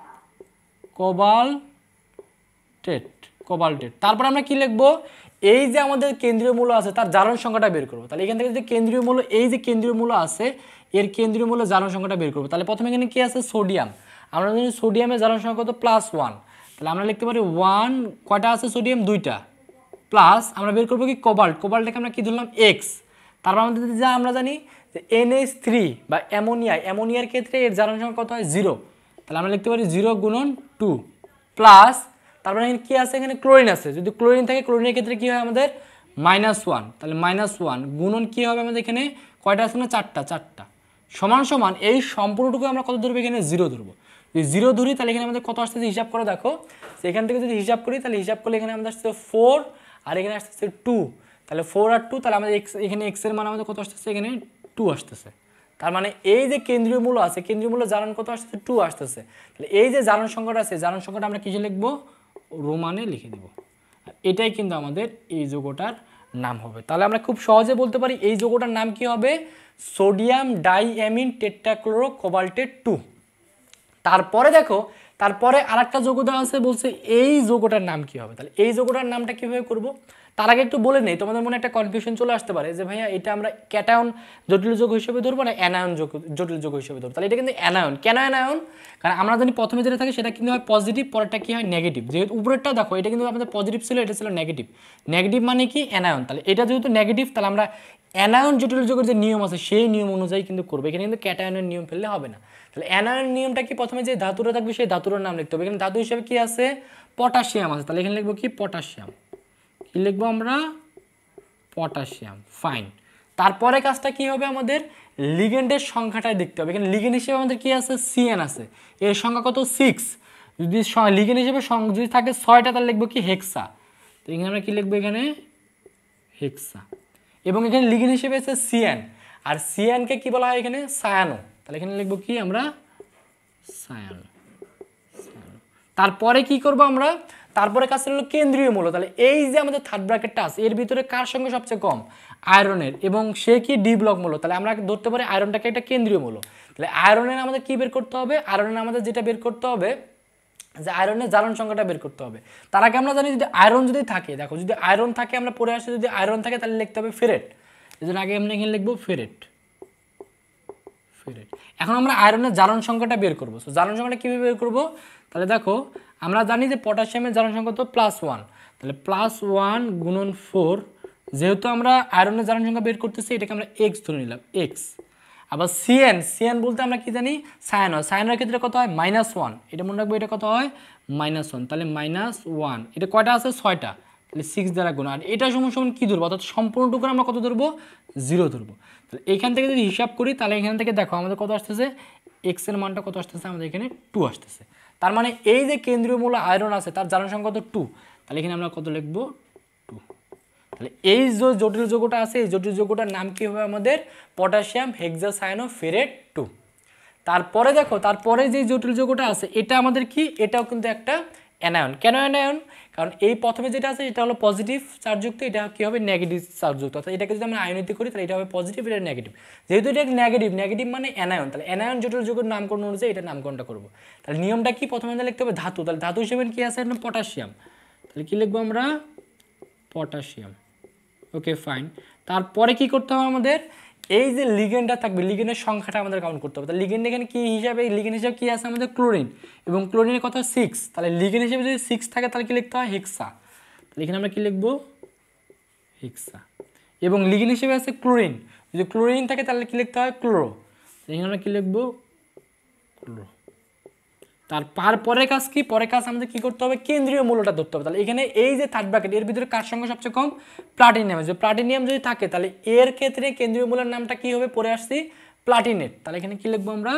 কোবাল্টেট, কোবাল্টেট। তারপর আমরা কি লিখবো এই যে আমাদের কেন্দ্রীয় মৌল আছে তার জারণ সংখ্যাটা বের করবো। তাহলে এখান থেকে যে কেন্দ্রীয় মৌল এই যে কেন্দ্রীয় মৌল আছে এর কেন্দ্রীয় মৌল জারণ সংখ্যাটা বের করবো। তাহলে প্রথমে এখানে কি আছে সোডিয়াম, আমরা জানি সোডিয়ামের জারণ সংখ্যা কত প্লাস ওয়ান, তাহলে আমরা লিখতে পারি ওয়ান কয়টা আছে সোডিয়াম দুইটা, প্লাস আমরা বের করবো কি কোবাল্ট, কোবাল্টটাকে আমরা কি ধরলাম এক্স। তারপর আমাদের যা আমরা জানি যে এন এইচ থ্রি বা অ্যামোনিয়া, অ্যামোনিয়ার ক্ষেত্রে এর জারণ সংখ্যা কত হয় জিরো, তাহলে আমরা লিখতে পারি জিরো গুণন টু, প্লাস তারপরে এখানে কি আছে এখানে ক্লোরিন আছে, যদি ক্লোরিন থাকে ক্লোরিনের ক্ষেত্রে কি হয় আমাদের মাইনাস ওয়ান, তাহলে মাইনাস ওয়ান গুণন কি হবে আমাদের এখানে কয়টা আছে না চারটা, চারটা সমান সমান এই সম্পূর্ণটুকু আমরা কত ধরবো এখানে জিরো ধরবো। যদি জিরো ধরি তাহলে এখানে আমাদের কত আসতেছে হিসাব করে দেখো, সেখান থেকে যদি হিসাব করি তাহলে হিসাব করলে এখানে আমাদের আসতেছে ফোর আর এখানে আসতেছে টু, তাহলে ফোর আর টু তাহলে আমাদের এক্স এখানে এক্স এর মান আমাদের কত আসতেছে এখানে টু আসতেছে। তার মানে এই যে কেন্দ্রীয় মূল্য আছে কেন্দ্রীয় মূল্য জারণ কত আসতেছে টু আসতেছে। তাহলে এই যে জারণ সংখ্যাটা আছে জারণ সংখ্যাটা আমরা কিসে লিখবো রোমানে লিখে দেব, আর এটাই কিন্তু আমাদের এই যৌগটার নাম হবে। তাহলে আমরা খুব সহজে বলতে পারি এই যৌগটার নাম কি হবে sodium diamine tetrachloro cobaltate two. তারপরে দেখো তারপরে আরেকটা যৌগ দেওয়া আছে বলছে এই যৌগটার নাম কি হবে। তাহলে এই যৌগটার নামটা কিভাবে করব তার আগে একটু বলে নেই, তোমাদের মনে একটা কনফিউশন চলে আসতে পারে যে ভাইয়া এটা আমরা ক্যাটায়ন জটিল যৌগ হিসেবে ধরবো না অ্যানায়ন যৌগ জটিল যৌগ হিসেবে ধরবো। তাহলে এটা কিন্তু অ্যানায়ন। কেন অ্যানায়ন? কারণ আমরা জানি প্রথমে যেটা থাকে সেটা কিন্তু হয় পজিটিভ, পরেরটা কি হয় নেগেটিভ। যেহেতু উপরেরটা দেখো এটা কিন্তু আমাদের পজিটিভ ছিল, এটা ছিল নেগেটিভ। নেগেটিভ মানে কি অ্যানায়ন। তাহলে এটা যেহেতু নেগেটিভ তাহলে আমরা অ্যানায়ন জটিল যৌগের যে নিয়ম আছে সেই নিয়ম অনুযায়ী কিন্তু করবো, এখানে কিন্তু ক্যাটায়নের নিয়ম ফেললে হবে না। তাহলে অ্যানায়ন নিয়মটা কি প্রথমে যে ধাতুটা থাকবে সেই ধাতুর নাম লিখতে হবে। এখানে ধাতু হিসেবে কি আছে পটাশিয়াম আছে, তাহলে এখানে লিখবো কি পটাশিয়াম, কি লিখবো আমরা পটাশিয়াম। ফাইন। তারপরে কাজটা কি হবে আমাদের লিগেন্ডের সংখ্যাটাই দেখতে হবে। এখানে লিগেন্ড হিসেবে আমাদের কি আছে সিএন আছে, এর সংখ্যা কত সিক্স। যদি লিগেন্ড হিসেবে যদি থাকে ছয়টা তাহলে লিখবো কি হেক্সা, তো এখানে আমরা কি লিখবো এখানে হেক্সা। এবং এখানে লিগেন্ড হিসেবে আছে সিএন, আর সিএনকে কি বলা হয় এখানে সায়ানো, তাহলে এখানে লিখবো কি আমরা সায়ানো। তারপরে কি করব আমরা তারপরে কাজ হলো কেন্দ্রীয় মৌল। তাহলে এই যে আমাদের থার্ড ব্র্যাকেটটা আছে এর ভিতরে কার সঙ্গে সবচেয়ে কম আয়রনের, এবং সে কি ডি ব্লক মৌল। তাহলে আমরা ধরতে পারি আয়রনটাকে একটা কেন্দ্রীয় মৌল। তাহলে আয়রনের আমাদের কি বের করতে হবে, আয়রনের আমাদের যেটা বের করতে হবে যে আয়রনের জারণ সংখ্যাটা বের করতে হবে। তার আগে আমরা জানি যদি আয়রন যদি থাকে, দেখো যদি আয়রন থাকে আমরা পরে আসি যদি আয়রন থাকে তাহলে লিখতে হবে ফেরেট। এজন্য আগে আমরা এখানে লিখবো ফেরেট, ফেরেট। এখন আমরা আয়রনের জারণ সংখ্যাটা বের করবো। সো জারণ সংখ্যাটা কীভাবে বের করবো, তাহলে দেখো আমরা জানি যে পটাশিয়ামের জারণ সংখ্যা তো প্লাস ওয়ান, তাহলে প্লাস ওয়ান গুণন ফোর, যেহেতু আমরা আয়রনের জারণ সংখ্যা বের করতেছি এটাকে আমরা এক্স ধরে নিলাম এক্স। আবার সিএন, সিএন বলতে আমরা কি জানি সায়ানো, সায়ানোর ক্ষেত্রে কত হয় মাইনাস ওয়ান, এটা মনে রাখবো এটা কত হয় মাইনাস ওয়ান, তাহলে মাইনাস ওয়ান এটা কয়টা আছে ছয়টা, তাহলে সিক্স দ্বারা গুণ। আর এটা সমান সমান কী ধরবো অর্থাৎ সম্পূর্ণটুকু আমরা কত ধরবো জিরো ধরবো। তাহলে এইখান থেকে যদি হিসাব করি তাহলে এখান থেকে দেখো আমাদের কত আসতেছে এক্সের মানটা কত আসতেছে আমাদের এখানে টু আসতেছে। তার মানে এই যে কেন্দ্রীয় মূল আয়রন আছে তার জারণ সংখ্যা কত টু, তাহলে এখানে আমরা কত লিখবো টু। তাহলে এই যে জটিল যৌগটা আছে এই জটিল যৌগটার নাম কি হবে আমাদের পটাশিয়াম হেক্সাসায়ানোফেরেট টু। তারপরে দেখো তারপরে যে জটিল যৌগটা আছে এটা আমাদের কি এটাও কিন্তু একটা অ্যানায়ন। কেন অ্যানায়ন? কারণ এই প্রথমে যেটা আছে এটা হলো পজিটিভ চার্জযুক্ত, এটা কি হবে নেগেটিভ চার্জযুক্ত। অর্থাৎ এটাকে যদি আমরা আয়নিত করি তাহলে এটা হবে পজিটিভ, এটা নেগেটিভ। যেহেতু এটা নেগেটিভ, নেগেটিভ মানে অ্যানায়ন, তাহলে অ্যানায়ন জটিল যৌগের নামকরণ অনুযায়ী এটা নামকরণটা করব। তাহলে নিয়মটা কি? প্রথমে আমাদের লিখতে হবে ধাতু, তাহলে ধাতু হিসেবে কি আছে? পটাশিয়াম, তাহলে কি লিখবো আমরা? পটাশিয়াম। Okay fine. তারপরে কি করতে হবে আমাদের? এই যে লিগেন্ডটা থাকবে, লিগেন্ডের সংখ্যাটা আমাদের কাউন্ট করতে হবে। তাহলে লিগেন্ড এখানে কি হিসাবে, লিগেন্ড হিসাবে কি আছে আমাদের? ক্লোরিন, এবং ক্লোরিনের কথা সিক্স, তাহলে লিগেন্ড হিসেবে যদি সিক্স থাকে তাহলে কি লিখতে হয়? হেক্সা। তাহলে এখানে আমরা কি লিখবো? হেক্সা। এবং লিগেন্ড হিসেবে আছে ক্লোরিন, যদি ক্লোরিন থাকে তাহলে কি লিখতে হয়? ক্লোরো। এখানে আমরা কি লিখবো? ক্লোরো। তার পরের কাজ কি? পরের কাজ আমাদের কি করতে হবে? কেন্দ্রীয় মূল্যটা ধরতে হবে। তাহলে এখানে এই যে থার্ড ব্র্যাকেট, এর ভিতরে কার সংখ্যা সবচেয়ে কম? প্লাটিনিয়াম। যদি প্লাটিনিয়াম যদি থাকে তাহলে এর ক্ষেত্রে কেন্দ্রীয় মূল্যের নামটা কি হবে? পরে আসছি প্লাটিনেট। তাহলে এখানে কি লিখবো আমরা?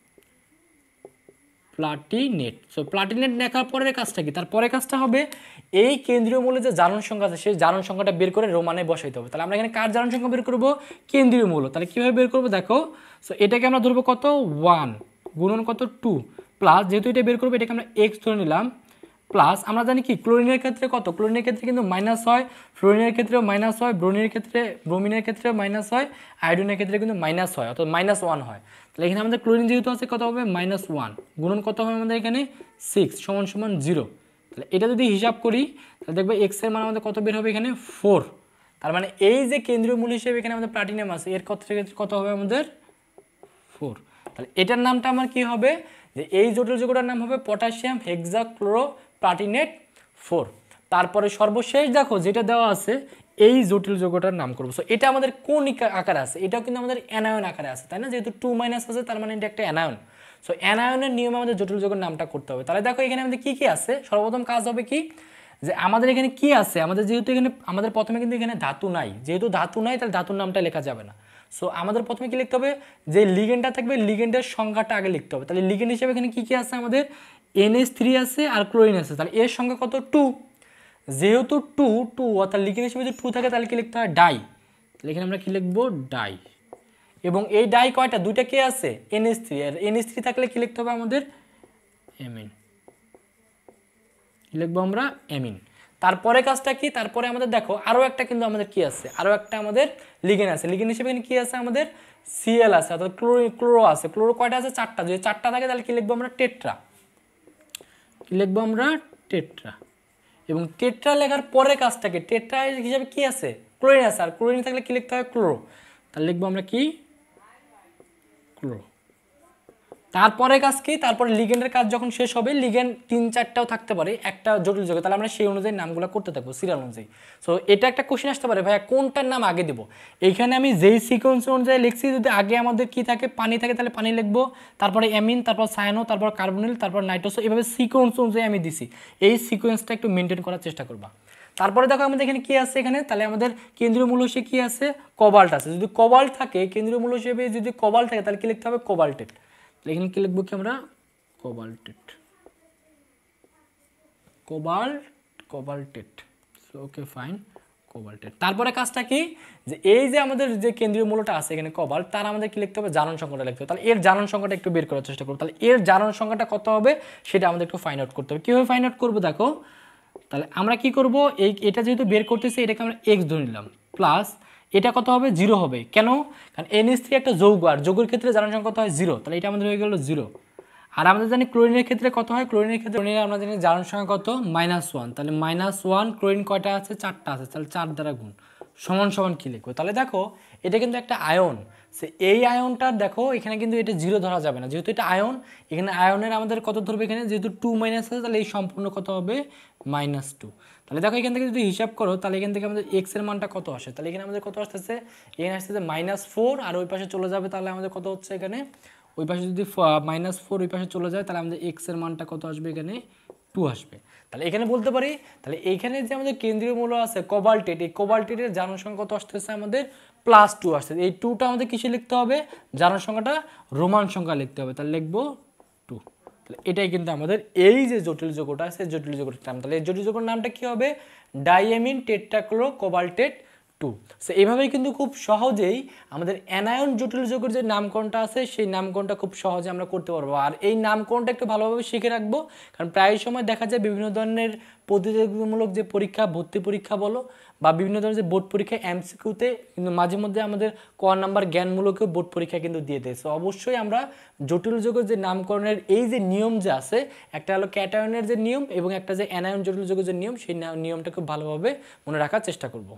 প্লাটিনেট। সো প্লাটিনেট লেখার পরের কাজটা কি? তার পরের কাজটা হবে এই কেন্দ্রীয় মূল্যের যে জারণ সংখ্যা আছে সেই জারণ সংখ্যাটা বের করে রোমানে বসাইতে হবে। তাহলে আমরা এখানে কার জারণ সংখ্যা বের করব? কেন্দ্রীয় মূল্য। তাহলে কিভাবে বের করবো দেখো। সো এটাকে আমরা ধরবো কত? ওয়ান গুণন কত? টু, প্লাস যেহেতু এটা বের করবো এটাকে আমরা এক্স ধরে নিলাম, প্লাস আমরা জানি কি ক্লোরিনের ক্ষেত্রে কত? ক্লোরিনের ক্ষেত্রে কিন্তু মাইনাস হয়, ফ্লোরিনের ক্ষেত্রেও মাইনাস হয়, ব্রোমিনের ক্ষেত্রে ব্রোমিনের ক্ষেত্রেও মাইনাস হয়, আয়োডিনের ক্ষেত্রে কিন্তু মাইনাস হয়, অর্থাৎ মাইনাস ওয়ান হয়। তাহলে এখানে আমাদের ক্লোরিন যেহেতু আছে কত হবে? মাইনাস ওয়ান গুণন কত হবে আমাদের এখানে? সিক্স সমান সমান জিরো। তাহলে এটা যদি হিসাব করি তাহলে দেখবে এক্স এর মান আমাদের কত বের হবে? এখানে ফোর। তার মানে এই যে কেন্দ্রীয় মূল্য হিসেবে এখানে আমাদের প্লাটিনাম আছে এর ক্ষেত্রে কত হবে আমাদের? ফোর। তাহলে এটার নামটা আমার কি হবে? যে এই জটিল যৌগটার নাম হবে পটাশিয়াম হেক্সাক্লোরো প্লাটিনেট ফোর। তারপরে সর্বশেষ দেখো যেটা দেওয়া আছে এই জটিল যৌগটার নাম করবো। সো এটা আমাদের কোন আকারে আছে? এটাও কিন্তু আমাদের অ্যানায়ন আকারে আছে, তাই না? যেহেতু টু মাইনাস আছে তার মানে এটা একটা অ্যানায়ন। সো অ্যানায়নের নিয়মে আমাদের জটিল যৌগের নামটা করতে হবে। তাহলে দেখো এখানে আমাদের কি কি আছে? সর্বপ্রথম কাজ হবে কি? যে আমাদের এখানে কি আছে? আমাদের যেহেতু এখানে আমাদের প্রথমে কিন্তু এখানে ধাতু নাই, যেহেতু ধাতু নাই তাহলে ধাতুর নামটা লেখা যাবে না। সো আমাদের প্রথমে কি লিখতে হবে? যে লিগেন্ডটা থাকবে লিগেন্ডের সংখ্যাটা আগে লিখতে হবে। তাহলে লিগেন্ড হিসেবে এখানে কি কি আছে আমাদের? এন এইচ থ্রি আছে আর ক্লোরিন আছে, তাহলে এর সংখ্যা কত? টু। যেহেতু টু টু অর্থাৎ লিগেন্ড হিসেবে যদি টু থাকে তাহলে কি লিখতে হয়? ডাই। তাহলে এখানে আমরা কি লিখবো? ডাই। এবং এই ডাই কয়টা? দুইটা কে আছে? N H three. আর এন এইচ থ্রি থাকলে কি লিখতে হবে আমাদের? এমিন। লিখবো আমরা এমিন। তারপরে কাজটা কি? তারপরে আমাদের দেখো আরও একটা কিন্তু আমাদের কি আছে? আরও একটা আমাদের লিগেন্ড আছে। লিগেন্ড হিসেবে কি আছে আমাদের? সিএল আছে, অর্থাৎ ক্লোরো ক্লোরো আছে। ক্লোরো কয়টা আছে? চারটা। যদি চারটা থাকে তাহলে কি লিখবো আমরা? টেট্রা। কি লিখবো আমরা? টেট্রা। এবং টেট্রা লেখার পরে কাজটা কি? টেট্রা হিসেবে কি আছে? ক্লোরিন আছে, আর ক্লোরিন থাকলে কি লিখতে হয়? ক্লোরো। তাহলে লিখবো আমরা কি? ক্লোরো। তারপরে কাজ কি? তারপরে লিগেন্ডের কাজ যখন শেষ হবে, লিগেন্ড তিন চারটাও থাকতে পারে একটা জটিল যৌগ, তাহলে আমরা সেই অনুযায়ী নামগুলো করতে থাকবো সিরিয়াল অনুযায়ী। সো এটা একটা কোশ্চেন আসতে পারে, ভাইয়া কোনটার নাম আগে দেবো? এইখানে আমি যেই সিকোয়েন্স অনুযায়ী লিখছি, যদি আগে আমাদের কি থাকে? পানি থাকে তাহলে পানি লিখবো, তারপরে অ্যামিন, তারপর সায়ানো, তারপর কার্বনিল, তারপর নাইট্রোসো, এভাবে সিকোয়েন্স অনুযায়ী আমি দিছি। এই সিকোয়েন্সটা একটু মেনটেন করার চেষ্টা করবা। তারপরে দেখো আমাদের এখানে কি আছে? এখানে তাহলে আমাদের কেন্দ্রীয় মূল্য হিসেবে কি আছে? কবাল্ট আছে। যদি কবাল্ট থাকে, কেন্দ্রীয় মূল্য হিসেবে যদি কবাল্ট থাকে তাহলে কি লিখতে হবে? কোবাল্টেট। এখানে কি লিখবো কি আমরা? Cobaltate. Cobalt cobaltate. Okay fine, cobaltate. তারপরে কাজটা কি? যে এই যে আমাদের যে কেন্দ্রীয় মূল্যটা আছে এখানে কবাল্ট, তার আমাদের কি লিখতে হবে? জারণ সংখ্যাটা লিখতে হবে। তাহলে এর জারণ সংখ্যাটা একটু বের করার চেষ্টা করবো। তাহলে এর জারণ সংখ্যাটা কত হবে সেটা আমাদের একটু ফাইন্ড আউট করতে হবে। কীভাবে ফাইন্ড আউট করবো দেখো। তাহলে আমরা কি করব? এই এটা যেহেতু বের করতেছি এটাকে আমরা এক্স ধরে নিলাম, প্লাস এটা কত হবে? জিরো হবে। কেন? কারণ এন এইচ থ্রি একটা যৌগ, আর যৌগের ক্ষেত্রে জারণ সংখ্যা কত হয়? জিরো। তাহলে এটা আমাদের হয়ে গেল জিরো। আর আমরা জানি ক্লোরিনের ক্ষেত্রে কত হয়? ক্লোরিনের ক্ষেত্রে আমরা জানি জারণ সংখ্যা কত? Minus one. তাহলে মাইনাস ওয়ান, ক্লোরিন কয়টা আছে? চারটা আছে, তাহলে চার দ্বারা গুণ সমান সমান কি লিখবো? তাহলে দেখো এটা কিন্তু একটা আয়ন। সে এই আয়নটার দেখো এখানে কিন্তু এটা জিরো ধরা যাবে না, যেহেতু এটা আয়ন। এখানে আয়নের আমাদের কত ধরবে? এখানে যেহেতু টু মাইনাস আছে তাহলে এই সম্পূর্ণ কত হবে? Minus two. তাহলে দেখো এখান থেকে যদি হিসাব করো তাহলে এখান থেকে আমাদের এক্স এর মানটা কত আসে? তাহলে এখানে আমাদের কত আসতেছে? এখানে আসতেছে মাইনাস ফোর, আর ওই পাশে চলে যাবে তাহলে আমাদের কত হচ্ছে এখানে? ওই পাশে যদি মাইনাস ফোর ওই পাশে চলে যায় তাহলে আমাদের এক্স এর মানটা কত আসবে? এখানে টু আসবে। তাহলে এখানে বলতে পারি তাহলে এইখানে যে আমাদের কেন্দ্রীয় মূল্য আছে কোবাল্টেট, এই কোবাল্টেটের জারণ সংখ্যা কত আসতেছে? আমাদের প্লাস টু আসতেছে। এই টুটা আমাদের কিসে লিখতে হবে? জারণ সংখ্যাটা রোমান সংখ্যা লিখতে হবে। তাহলে লিখবো টু। তাহলে এটাই কিন্তু আমাদের এই যে জটিল যৌগটা আছে জটিল যৌগটার নাম। তাহলে এই জটিল যৌগের নামটা কি হবে? ডাইএমিন টেট্রাক্লোরো কোবাল্টেট টু। সো এইভাবেই কিন্তু খুব সহজেই আমাদের অ্যানায়ন জটিল যৌগের যে নামকরণটা আছে সেই নামকরণটা খুব সহজে আমরা করতে পারবো। আর এই নামকরণটা একটু ভালোভাবে শিখে রাখবো, কারণ প্রায় সময় দেখা যায় বিভিন্ন ধরনের প্রতিযোগিতামূলক যে পরীক্ষা, ভর্তি পরীক্ষা বলো বা বিভিন্ন ধরনের যে বোর্ড পরীক্ষা এমসিকিউতে কিন্তু মাঝে মধ্যে আমাদের ক নাম্বার জ্ঞানমূলকও বোর্ড পরীক্ষা কিন্তু দিয়ে দেয়। সো অবশ্যই আমরা জটিল যৌগের যে নামকরণের এই যে নিয়ম যে আছে, একটা হলো ক্যাটায়নের যে নিয়ম এবং একটা যে অ্যানায়ন জটিল যৌগের যে নিয়ম, সেই নিয়মটা খুব ভালোভাবে মনে রাখার চেষ্টা করব।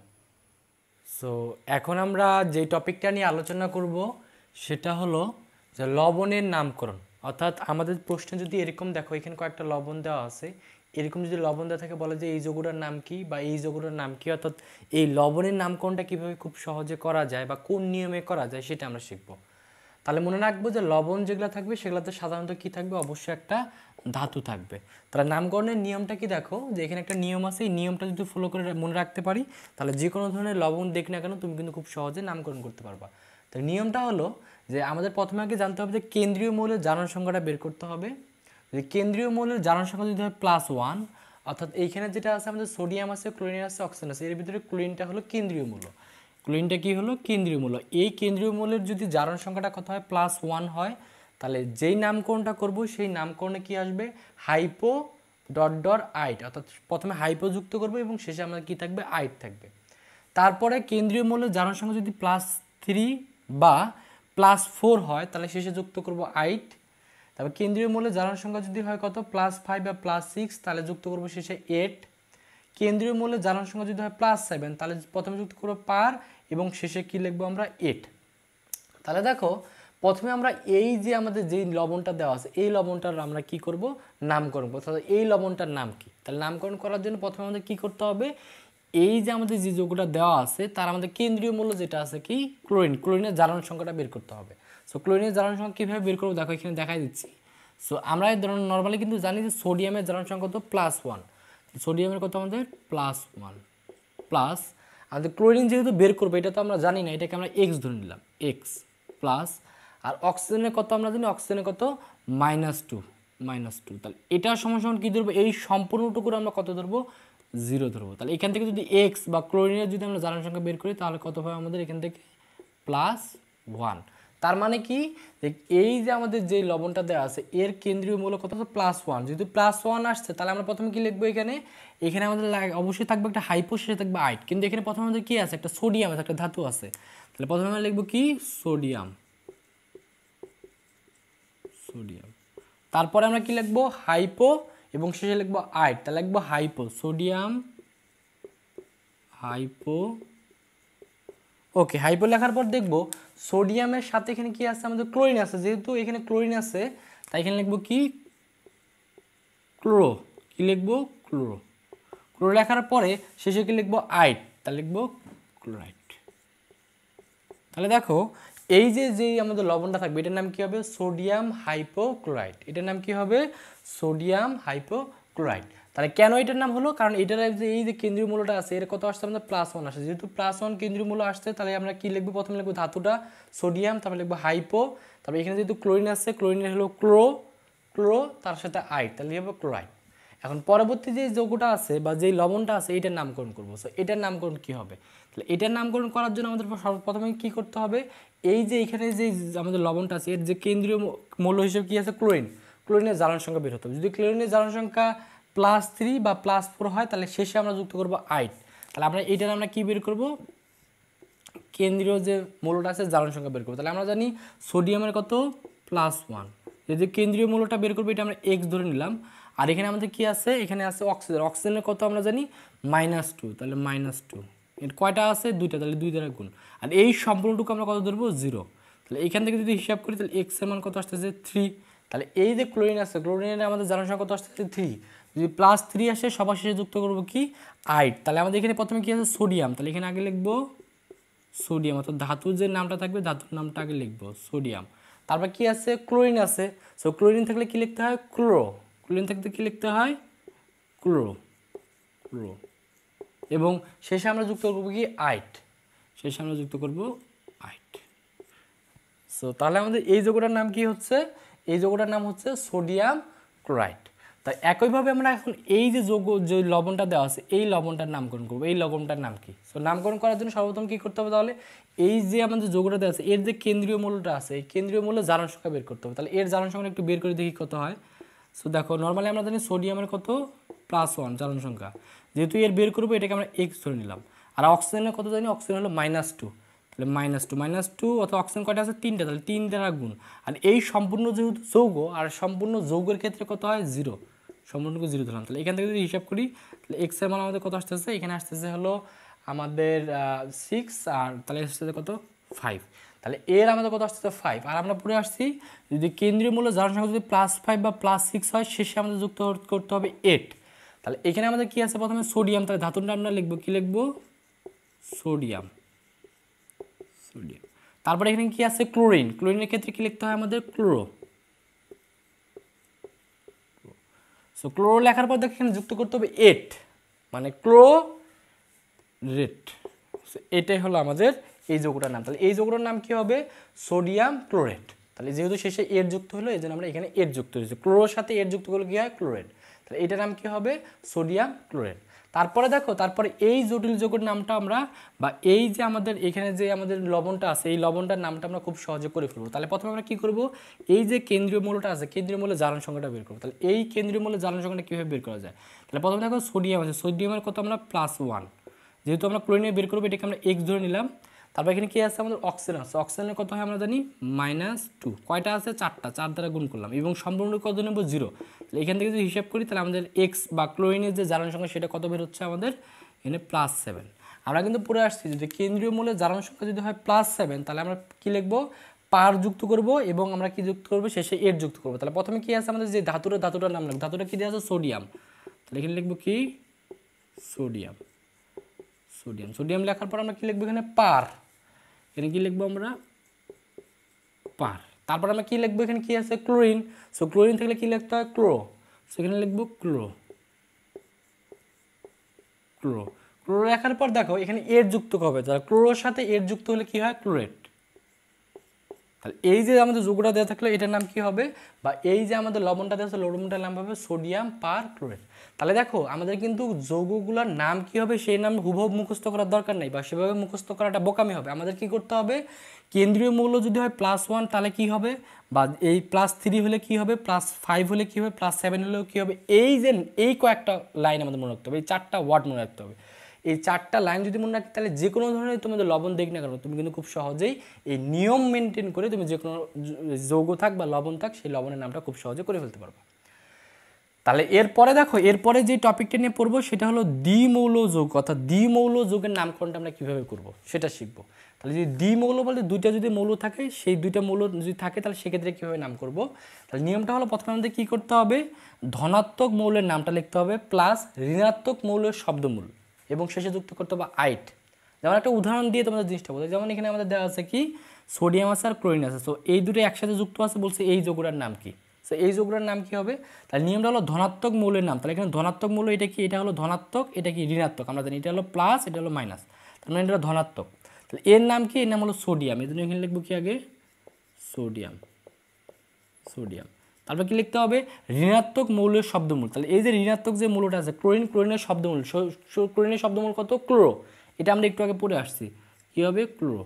সো এখন আমরা যে টপিকটা নিয়ে আলোচনা করব সেটা হলো যে লবণের নামকরণ। অর্থাৎ আমাদের প্রশ্ন যদি এরকম দেখো, এখানে কয়েকটা লবণ দেওয়া আছে, এরকম যদি লবণ দেওয়া থাকে বলে যে এই যৌগটার নাম কি বা এই যৌগটার নাম কি, অর্থাৎ এই লবণের নামকরণটা কীভাবে খুব সহজে করা যায় বা কোন নিয়মে করা যায় সেটা আমরা শিখব। তাহলে মনে রাখবো যে লবণ যেগুলো থাকবে সেগুলোতে সাধারণত কি থাকবে, অবশ্যই একটা ধাতু থাকবে। তাহলে নামকরণের নিয়মটা কি দেখো, যে এখানে একটা নিয়ম আছে, এই নিয়মটা যদি ফলো করে মনে রাখতে পারি তাহলে যে কোনো ধরনের লবণ দেখ না কেন তুমি কিন্তু খুব সহজে নামকরণ করতে পারবা। তো নিয়মটা হলো যে আমাদের প্রথমে আগে জানতে হবে যে কেন্দ্রীয় মৌলের জারণ সংখ্যাটা বের করতে হবে। যে কেন্দ্রীয় মৌলের জারণ সংখ্যা যদি হয় প্লাস ওয়ান, অর্থাৎ এইখানে যেটা আছে আমাদের সোডিয়াম আছে, ক্লোরিন আছে, অক্সিজেন আছে, এর ভিতরে ক্লোরিনটা হলো কেন্দ্রীয় মৌল। ক্লোরিনটা কি হলো, কেন্দ্রীয় মৌল। এই কেন্দ্রীয় মৌলের যদি জারণ সংখ্যাটা কত হয়, প্লাস ওয়ান হয়, তাহলে যেই নামকরণটা করব সেই নামকরণে কি আসবে, হাইপো ডট ডট আইট, অর্থাৎ প্রথমে হাইপো যুক্ত করব এবং শেষে আমাদের কি থাকবে, আইট থাকবে। তারপরে কেন্দ্রীয় মৌলের জারণ সংখ্যা যদি প্লাস থ্রি বা প্লাস ফোর হয় তাহলে শেষে যুক্ত করব আইট। তারপর কেন্দ্রীয় মৌলের জারণ সংখ্যা যদি হয় কত, প্লাস ফাইভ বা প্লাস সিক্স তাহলে যুক্ত করব শেষে এইট। কেন্দ্রীয় মৌলের জারণ সংখ্যা যদি হয় প্লাস সেভেন তাহলে প্রথমে যুক্ত করবো পার এবং শেষে কি লিখবো আমরা, এইট। তাহলে দেখো প্রথমে আমরা এই যে আমাদের যেই লবণটা দেওয়া আছে এই লবণটার আমরা কি করব, নামকরণ করব। তাহলে এই লবণটার নাম কি, তাহলে নামকরণ করার জন্য প্রথমে আমাদের কি করতে হবে, এই যে আমাদের যে যৌগটা দেওয়া আছে তার আমাদের কেন্দ্রীয় মূল্য যেটা আছে কি, ক্লোরিন, ক্লোরিনের জারণ সংখ্যাটা বের করতে হবে। সো ক্লোরিনের জারণ সংখ্যা কীভাবে বের করবো দেখো এখানে দেখাই দিচ্ছি। সো আমরা ধরুন নর্মালি কিন্তু জানি যে সোডিয়ামের জারণ সংখ্যা তো প্লাস ওয়ান, সোডিয়ামের কত আমাদের প্লাস ওয়ান, প্লাস আমাদের ক্লোরিন যেহেতু বের করবো এটা তো আমরা জানি না, এটাকে আমরা এক্স ধরে নিলাম, এক্স প্লাস, আর অক্সিজেনের কত আমরা জানি, অক্সিজেনের কত মাইনাস টু, মাইনাস টু। তাহলে এটার সমান সমান কী ধরবো, এই সম্পূর্ণটুকুর আমরা কত ধরবো, জিরো ধরবো। তাহলে এখান থেকে যদি এক্স বা ক্লোরিনের যদি আমরা জারণ সংখ্যা বের করি তাহলে কত হবে আমাদের এখান থেকে প্লাস ওয়ান। তার মানে কি, এই যে আমাদের যে লবণটা দেওয়া আছে এর কেন্দ্রীয় মূল্য কত আছে, প্লাস ওয়ান। যদি প্লাস ওয়ান আসছে তাহলে আমরা প্রথমে কি লিখবো, এখানে এখানে আমাদের অবশ্যই থাকবে একটা হাইপো, শেষে থাকবে আইট, কিন্তু এখানে প্রথমে আমাদের কি আছে, একটা সোডিয়াম আছে, একটা ধাতু আছে। তাহলে প্রথমে আমরা লিখবো কি, সোডিয়াম, সোডিয়াম। তারপরে আমরা কি লিখবো, হাইপো এবং শেষে লিখবো আইট, তাহলে লিখবো hypo, sodium hypo. Okay, hypo লেখার পর দেখবো সোডিয়ামের সাথে এখানে কি আছে, আমাদের ক্লোরিন আছে, যেহেতু এখানে ক্লোরিন আছে তাই এখানে লিখবো কি, ক্লোরো, কি লিখবো, ক্লোরো। ক্লোরো লেখার পরে শেষে কি লিখবো, আইট, তাহলে লিখবো ক্লোরাইড। তাহলে দেখো এই যে যেই আমাদের লবণটা থাকবে এটার নাম কি হবে, সোডিয়াম হাইপোক্লোরাইড, এটার নাম কি হবে, সোডিয়াম হাইপোক্লোরাইড। তাহলে কেন এটার নাম হলো, কারণ এটার যে এই যে কেন্দ্রীয় মূল্যটা আছে এর কত আসছে আমাদের প্লাস ওয়ান আসছে, যেহেতু প্লাস ওয়ান কেন্দ্রীয় মূল্য আসছে তাহলে আমরা কি লিখবো, প্রথমে লিখবো ধাতুটা সোডিয়াম, তারপরে লিখবো হাইপো, তারপরে এখানে যেহেতু ক্লোরিন আছে ক্লোরিনের হলো ক্লো, ক্লো তার সাথে আইট, তাহলে লিখবো ক্লোরাইড। এখন পরবর্তী যে যৌগটা আছে বা যেই লবণটা আছে এইটার নামকরণ করবো। সো এটার নামকরণ কি হবে, তাহলে এটার নামকরণ করার জন্য আমাদের সর্বপ্রথমে কি করতে হবে, এই যে এখানে যে আমাদের লবণটা আছে এর যে কেন্দ্রীয় মৌল হিসেবে কি আছে, ক্লোরিন, ক্লোরিনের জারণ সংখ্যা বের হতে হবে। যদি ক্লোরিনের জারণ সংখ্যা প্লাস থ্রি বা প্লাস ফোর হয় তাহলে শেষে আমরা যুক্ত করবো আইট। তাহলে আমরা এইটার আমরা কি বের করবো, কেন্দ্রীয় যে মৌলটা আছে জারণ সংখ্যা বের করবো। তাহলে আমরা জানি সোডিয়ামের কত প্লাস ওয়ান, যদি কেন্দ্রীয় মৌলটা বের করবো এটা আমরা এক্স ধরে নিলাম। আর এখানে আমাদের কি আছে, এখানে আছে অক্সিজেন, অক্সিজেনের কত আমরা জানি মাইনাস টু, তাহলে মাইনাস টু, এর কয়টা আছে দুইটা, তাহলে দুই দ্বারা গুণ, আর এই সম্পূর্ণটুকু আমরা কত ধরবো, জিরো। তাহলে এখান থেকে যদি হিসাব করি তাহলে এক্স এর মান কত আসতেছে, থ্রি। তাহলে এই যে ক্লোরিন আছে ক্লোরিনের আমাদের জারণ সংখ্যা কত আসতেছে, থ্রি। যদি প্লাস থ্রি আসে সবার শেষে যুক্ত করবো কি, আইট। তাহলে আমাদের এখানে প্রথমে কি আছে, সোডিয়াম, তাহলে এখানে আগে লিখবো সোডিয়াম, অর্থাৎ ধাতুর যে নামটা থাকবে ধাতুর নামটা আগে লিখবো সোডিয়াম। তারপর কি আছে, ক্লোরিন আছে, সো ক্লোরিন থাকলে কি লিখতে হয়, ক্লোরো, ক্লোরিন থাকতে কি লিখতে হয়, ক্লোরো, ক্লোরো। এবং শেষে আমরা যুক্ত করবো কি, আইট, শেষে আমরা যুক্ত করবো আইট। সো তাহলে আমাদের এই যৌগটার নাম কি হচ্ছে, এই যৌগটার নাম হচ্ছে সোডিয়াম ক্লোরাইড। তাই একইভাবে আমরা এখন এই যে যৌগ যে লবণটা দেওয়া আছে এই লবণটার নামকরণ করবো। এই লবণটার নাম কি? সো নামকরণ করার জন্য সর্বপ্রথম কী করতে হবে, তাহলে এই যে আমাদের যৌগটা দেওয়া আছে এর যে কেন্দ্রীয় মূল্যটা আছে এই কেন্দ্রীয় মূল্য জারণ সংখ্যা বের করতে হবে। তাহলে এর জারণ সংখ্যা একটু বের করে দেখি কত হয়। সো দেখো নর্মালি আমরা জানি সোডিয়ামের কত প্লাস ওয়ান জারণ সংখ্যা, যেহেতু এর বের করবো এটাকে আমরা এক্স ধরে নিলাম। আর অক্সিজেনের কত জানি, অক্সিজেন হলো মাইনাস টু, তাহলে মাইনাস টু মাইনাস টু অথবা অক্সিজেন কয়টা আছে তিনটা, তাহলে তিন দ্বারা গুণ। আর এই সম্পূর্ণ যেহেতু যৌগ আর সম্পূর্ণ যৌগের ক্ষেত্রে কত হয় জিরো, সম্পূর্ণটুকু জিরো ধরলাম। তাহলে এখান থেকে যদি হিসাব করি তাহলে এক্স এর মান আমাদের কত আসতেছে, এখানে আসতেছে হলো আমাদের সিক্স আর তাহলে আসতেছে কত ফাইভ, তাহলে এর আমাদের কত আসতেছে ফাইভ। আর আমরা পরে আসছি যদি কেন্দ্রীয় মূল্য জারণ সংখ্যা যদি প্লাস ফাইভ বা প্লাস সিক্স হয় শেষে আমাদের যুক্ত করতে হবে এইট। তাহলে এখানে আমাদের কি আছে প্রথমে সোডিয়াম, তাহলে ধাতুটা আমরা লিখবো কি লিখবো সোডিয়াম সোডিয়াম। তারপরে এখানে কি আছে ক্লোরিন, ক্লোরিনের ক্ষেত্রে কি লিখতে হয় আমাদের ক্লোরো। সো ক্লোরো লেখার পর দেখো এখানে যুক্ত করতে হবে এইট মানে ক্লোরেট। এটাই হলো আমাদের এই যৌগটার নাম। তাহলে এই যৌগটার নাম কি হবে সোডিয়াম ক্লোরেট। তাহলে যেহেতু শেষে এর যুক্ত হলো এই জন্য আমরা এখানে এর যুক্ত হয়েছে, ক্লোরোর সাথে এর যুক্ত করলে কি হয় ক্লোরেট। তাহলে এটার নাম কি হবে সোডিয়াম ক্লোরেট। তারপরে দেখো তারপরে এই জটিল যৌগের নামটা আমরা বা এই যে আমাদের এখানে যে আমাদের লবণটা আছে এই লবণটার নামটা আমরা খুব সহজে করে ফেলবো। তাহলে প্রথমে আমরা কি করব, এই যে কেন্দ্রীয় মূল্যটা আছে কেন্দ্রীয় মূল্যের জারণ সংখ্যাটা বের করবো। তাহলে এই কেন্দ্রীয় মূল্যের জারণ সংখ্যাটা কীভাবে বের করা যায়, তাহলে প্রথমে দেখো সোডিয়াম আছে, সোডিয়ামের কত আমরা প্লাস ওয়ান, যেহেতু আমরা ক্লোরিনে বের করবো এটাকে আমরা এক্স ধরে নিলাম। তারপর এখানে কি আছে আমাদের অক্সিজেন আছে, অক্সিজেনের কত হয় আমরা জানি মাইনাস টু, কয়টা আছে চারটা, চার দ্বারা গুণ করলাম এবং সম্পূর্ণ কত নেব জিরো। তাহলে এখান থেকে যদি হিসাব করি তাহলে আমাদের এক্স বা ক্লোরিনের যে জারণ সংখ্যা সেটা কত বের হচ্ছে আমাদের এখানে প্লাস সেভেন। আমরা কিন্তু পড়ে আসছি যদি কেন্দ্রীয় মূল্যের জারণ সংখ্যা যদি হয় প্লাস সেভেন তাহলে আমরা কি লিখবো পার যুক্ত করব এবং আমরা কি যুক্ত করবো শেষে এর যুক্ত করবো। তাহলে প্রথমে কি আছে আমাদের যে ধাতুটা ধাতুটার নাম লিখবো, ধাতুটা কি দেওয়া আছে সোডিয়াম, তাহলে এখানে লিখবো কি সোডিয়াম সোডিয়াম সোডিয়াম লেখার পর আমরা কি লিখবো এখানে পার, এখানে কি লিখবো আমরা পার। তারপর আমরা কি লিখবো এখানে কি আছে ক্লোরিন, সো ক্লোরিন থাকলে কি লিখতে হয় ক্লোরো, সেখানে লিখবো ক্লোরো ক্লোরো ক্লোরো লেখার পর দেখো এখানে এর যুক্ত হবে, তাহলে ক্লোরোর সাথে এর যুক্ত হলে কি হয় ক্লোরেট। তাহলে এই যে আমাদের যৌগটা দেওয়া থাকলে এটার নাম কি হবে বা এই যে আমাদের লবণটা দেওয়া আছে লবণটার নাম হবে সোডিয়াম পার ক্লোরেট। তাহলে দেখো আমাদের কিন্তু যৌগগুলোর নাম কি হবে সেই নাম হুবহু মুখস্থ করার দরকার নেই বা সেভাবে মুখস্থ করাটা বোকামি হবে। আমাদের কি করতে হবে কেন্দ্রীয় মূল্য যদি হয় প্লাস ওয়ান তাহলে কি হবে বা এই প্লাস থ্রি হলে কি হবে, প্লাস ফাইভ হলে কি হবে, প্লাস সেভেন হলেও কি হবে, এই যে এই কয়েকটা লাইন আমাদের মনে রাখতে হবে, এই চারটা ওয়ার্ড মনে রাখতে হবে। এই চারটা লাইন যদি মনে রাখি তাহলে যে কোনো ধরনের তোমাদের লবণ দেখ না কেন তুমি কিন্তু খুব সহজেই এই নিয়ম মেনটেন করে তুমি যে কোনো যৌগ থাক বা লবণ থাক সেই লবণের নামটা খুব সহজে করে ফেলতে পারবে। তাহলে এরপরে দেখো এরপরে যে টপিকটা নিয়ে পড়বো সেটা হলো দ্বিমৌল যৌগ, অর্থাৎ দ্বিমৌল যৌগের নামকরণটা আমরা কীভাবে করবো সেটা শিখবো। তাহলে যদি দ্বিমৌল বলতে দুইটা যদি মৌল থাকে সেই দুইটা মৌল যদি থাকে তাহলে সেক্ষেত্রে কীভাবে নাম করবো, তাহলে নিয়মটা হলো প্রথমে আমাদের কী করতে হবে ধনাত্মক মৌলের নামটা লিখতে হবে প্লাস ঋণাত্মক মৌলের শব্দমূল এবং শেষে যুক্ত করতে হবে আইট। যেমন একটা উদাহরণ দিয়ে তোমাদের জিনিসটা বলতে, যেমন এখানে আমাদের দেওয়া আছে কি সোডিয়াম আছে আর ক্লোরিন আছে, সো এই দুটো একসাথে যুক্ত আছে বলছে এই যৌগটার নাম কি, সো এই যৌগটার নাম কি হবে, তাহলে নিয়মটা হলো ধনাত্মক মৌলের নাম। তাহলে এখানে ধনাত্মক মৌল এটা কি, এটা হলো ধনাত্মক, এটা কি ঋণাত্মক, আমরা জানি এটা হলো প্লাস এটা হলো মাইনাস, তার মানে এটা হলো ধনাত্মক। তাহলে এর নাম কি, এর নাম হলো সোডিয়াম, এই জন্য এখানে লিখবো কি আগে সোডিয়াম সোডিয়াম। তারপর কি লিখতে হবে ঋণাত্মক মৌলের শব্দমূল, তাহলে এই যে ঋণাত্মক যে মৌলটা আছে ক্লোরিন, ক্লোরিনের শব্দমূল, ক্লোরিনের শব্দমূল কত ক্লোরো, এটা আমরা একটু আগে পড়ে আসছি কি হবে ক্লোরো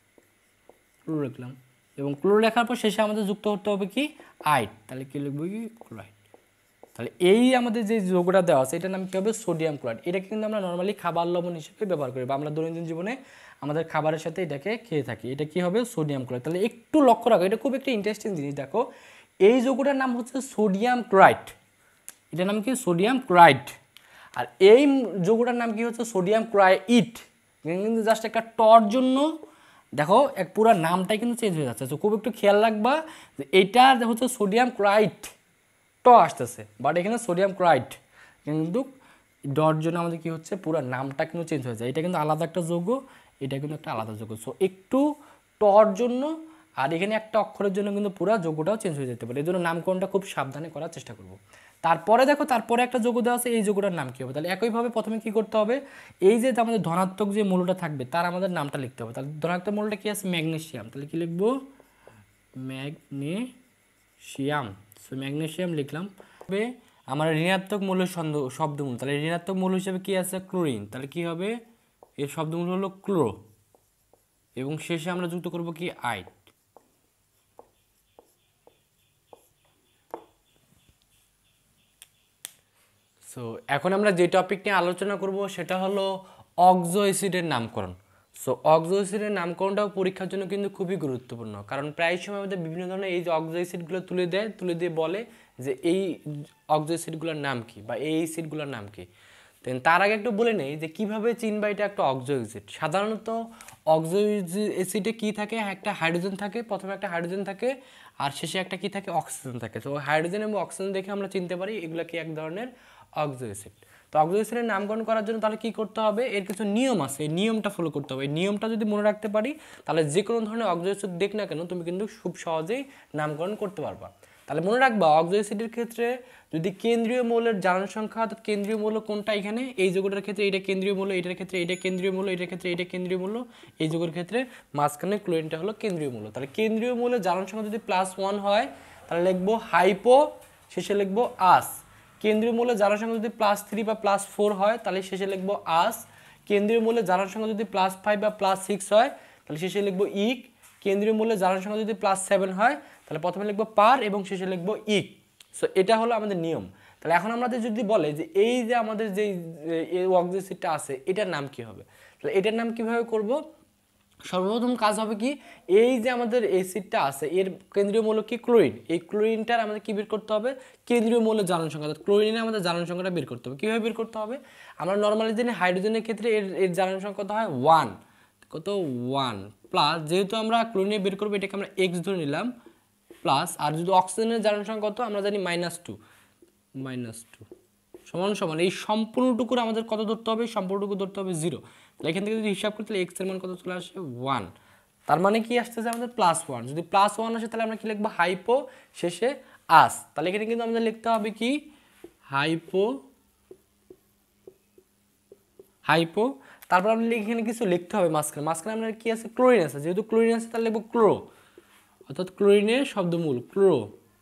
ক্লোরো লিখলাম এবং ক্লোরো লেখার পর শেষে আমাদের যুক্ত করতে হবে কি আইট, তাহলে কি লিখবো কি ক্লোরাইড। তাহলে এই আমাদের যে যৌগটা দেওয়া আছে এটার নাম কি হবে সোডিয়াম ক্লোরাইড। এটাকে কিন্তু আমরা নর্মালি খাবার লবণ হিসেবে ব্যবহার করি বা আমরা দৈনন্দিন জীবনে আমাদের খাবারের সাথে এটাকে খেয়ে থাকি। এটা কি হবে সোডিয়াম ক্লোরাইড। তাহলে একটু লক্ষ্য রাখো, এটা খুব একটা ইন্টারেস্টিং জিনিস। দেখো এই যৌগটার নাম হচ্ছে সোডিয়াম ক্লোরাইড, এটার নাম কি সোডিয়াম ক্লোরাইড, আর এই যৌগটার নাম কি হচ্ছে সোডিয়াম ক্লোরাইড। কিন্তু জাস্ট একটা টর জন্য দেখো এক পুরো নামটাই কিন্তু চেঞ্জ হয়ে যাচ্ছে। তো খুব একটু খেয়াল রাখবা যে এইটা হচ্ছে সোডিয়াম ক্লোরাইড ট আসতেছে, বাট এখানে সোডিয়াম ক্লোরাইড কিন্তু ডর জন্য আমাদের কি হচ্ছে পুরো নামটা কিন্তু চেঞ্জ হয়ে যায়। এটা কিন্তু আলাদা একটা যৌগ, এটা কিন্তু একটা আলাদা যৌগ। সো একটু টর জন্য আর এখানে একটা অক্ষরের জন্য কিন্তু পুরো যৌগটাও চেঞ্জ হয়ে যেতে পারে, এই জন্য নামকরণটা খুব সাবধানে করার চেষ্টা করব। তারপরে দেখো তারপরে একটা যৌগ দেওয়া আছে, এই যৌগটার নাম কী হবে, তাহলে একইভাবে প্রথমে কি করতে হবে এই যে আমাদের ধনাত্মক যে মূলটা থাকবে তার আমাদের নামটা লিখতে হবে। তাহলে ধনাত্মক মূলটা কি আছে ম্যাগনেসিয়াম, তাহলে কি লিখবো ম্যাগনেসিয়াম। সো ম্যাগনেসিয়াম লিখলাম। তবে আমার ঋণাত্মক মূলের শব্দমূল, তাহলে ঋণাত্মক মূল হিসেবে কি আছে ক্লোরিন, তাহলে কি হবে এর শব্দমূল হলো ক্লোরো এবং শেষে আমরা যুক্ত করব কি আইট। সো এখন আমরা যে টপিক নিয়ে আলোচনা করব সেটা হলো অক্সো অ্যাসিডের নামকরণ। সো অক্সো অ্যাসিডের নামকরণটাও পরীক্ষার জন্য কিন্তু খুবই গুরুত্বপূর্ণ, কারণ প্রায় সময় আমাদের বিভিন্ন ধরনের এই যে অক্সো অ্যাসিডগুলো তুলে দেয়, তুলে দিয়ে বলে যে এই অক্সো অ্যাসিডগুলোর নাম কি বা এই অ্যাসিডগুলোর নাম কি। দেন তার আগে একটু বলে নেই যে কীভাবে চিনবা এটা একটা অক্সো অ্যাসিড। সাধারণত অক্সো অ্যাসিডে কী থাকে, একটা হাইড্রোজেন থাকে, প্রথমে একটা হাইড্রোজেন থাকে আর শেষে একটা কি থাকে অক্সিজেন থাকে। তো হাইড্রোজেন এবং অক্সিজেন দেখে আমরা চিনতে পারি এগুলো কি এক ধরনের অক্সো অ্যাসিড। তো অক্সো অ্যাসিডের নামকরণ করার জন্য তাহলে কী করতে হবে, এর কিছু নিয়ম আছে, এই নিয়মটা ফলো করতে হবে। এই নিয়মটা যদি মনে রাখতে পারি তাহলে যে কোনো ধরনের অক্সো অ্যাসিড দেখ না কেন তুমি কিন্তু খুব সহজেই নামকরণ করতে পারবা। তাহলে মনে রাখবা অক্সো অ্যাসিডের ক্ষেত্রে যদি কেন্দ্রীয় মৌলের জারণ সংখ্যা, অর্থাৎ কেন্দ্রীয় মৌল কোনটা এখানে এই যৌগটার ক্ষেত্রে এটা কেন্দ্রীয় মৌল, এটার ক্ষেত্রে এটা কেন্দ্রীয় মৌল, এটার ক্ষেত্রে এটা কেন্দ্রীয় মৌল, এই যৌগের ক্ষেত্রে মাঝখানে ক্লোরিনটা হলো কেন্দ্রীয় মৌল। তাহলে কেন্দ্রীয় মৌলের জারণ সংখ্যা যদি প্লাস ওয়ান হয় তাহলে লিখবো হাইপো, শেষে লিখবো আস। কেন্দ্রীয় মৌলের জারণ সংখ্যা যদি প্লাস থ্রি বা প্লাস ফোর হয় তাহলে শেষে লিখবো আস। কেন্দ্রীয় মৌলের জারণ সংখ্যা যদি প্লাস ফাইভ বা প্লাস সিক্স হয় তাহলে শেষে লিখবো ইক। কেন্দ্রীয় মৌলের জারণ সংখ্যা যদি প্লাস সেভেন হয় তাহলে প্রথমে লিখবো পার এবং শেষে লিখবো ইক। সো এটা হলো আমাদের নিয়ম। তাহলে এখন আমাদের যদি বলে যে এই যে আমাদের যে অক্সো অ্যাসিডটা আছে এটার নাম কি হবে, তাহলে এটার নাম কিভাবে করব, সর্বপ্রথম কাজ হবে কি, এই যে আমাদের অ্যাসিডটা আছে এর কেন্দ্রীয় মৌল কি ক্লোরিন, এই ক্লোরিনটার আমাদের কি বের করতে হবে কেন্দ্রীয় মৌলের জারণ সংখ্যা, অর্থাৎ ক্লোরিনের আমাদের জারণ সংখ্যাটা বের করতে হবে। কীভাবে বের করতে হবে, আমরা নর্মালি জানি হাইড্রোজেনের ক্ষেত্রে এর এর জারণ সংখ্যা কত হয় ওয়ান, কত ওয়ান প্লাস, যেহেতু আমরা ক্লোরিনে বের করবো এটাকে আমরা এক্স ধরে নিলাম প্লাস, আর যদি অক্সিজেনের জারণ সংখ্যা কত আমরা জানি মাইনাস টু, মাইনাস টু সমান সমান এই সম্পূর্ণটুকুর আমাদের কত ধরতে হবে, সম্পূর্ণটুকু ধরতে হবে জিরো। তাহলে এখান থেকে যদি হিসাব করতে এক্স এর মান কত চলে আসে ওয়ান, তার মানে কি আসতেছে আমাদের প্লাস ওয়ান। যদি প্লাস ওয়ান আসে তাহলে আমরা কি লিখবো হাইপো, শেষে আস। তাহলে এখানে কিন্তু আমাদের লিখতে হবে কি হাইপো, হাইপো তারপর আমরা এখানে কিছু লিখতে হবে মাঝখানে, মাঝখানে আমরা কি আছে ক্লোরিন আছে, যেহেতু ক্লোরিন আছে তাহলে লিখবো ক্লোরো, অর্থাৎ ক্লোরিনের শব্দমূল ক্লোরো,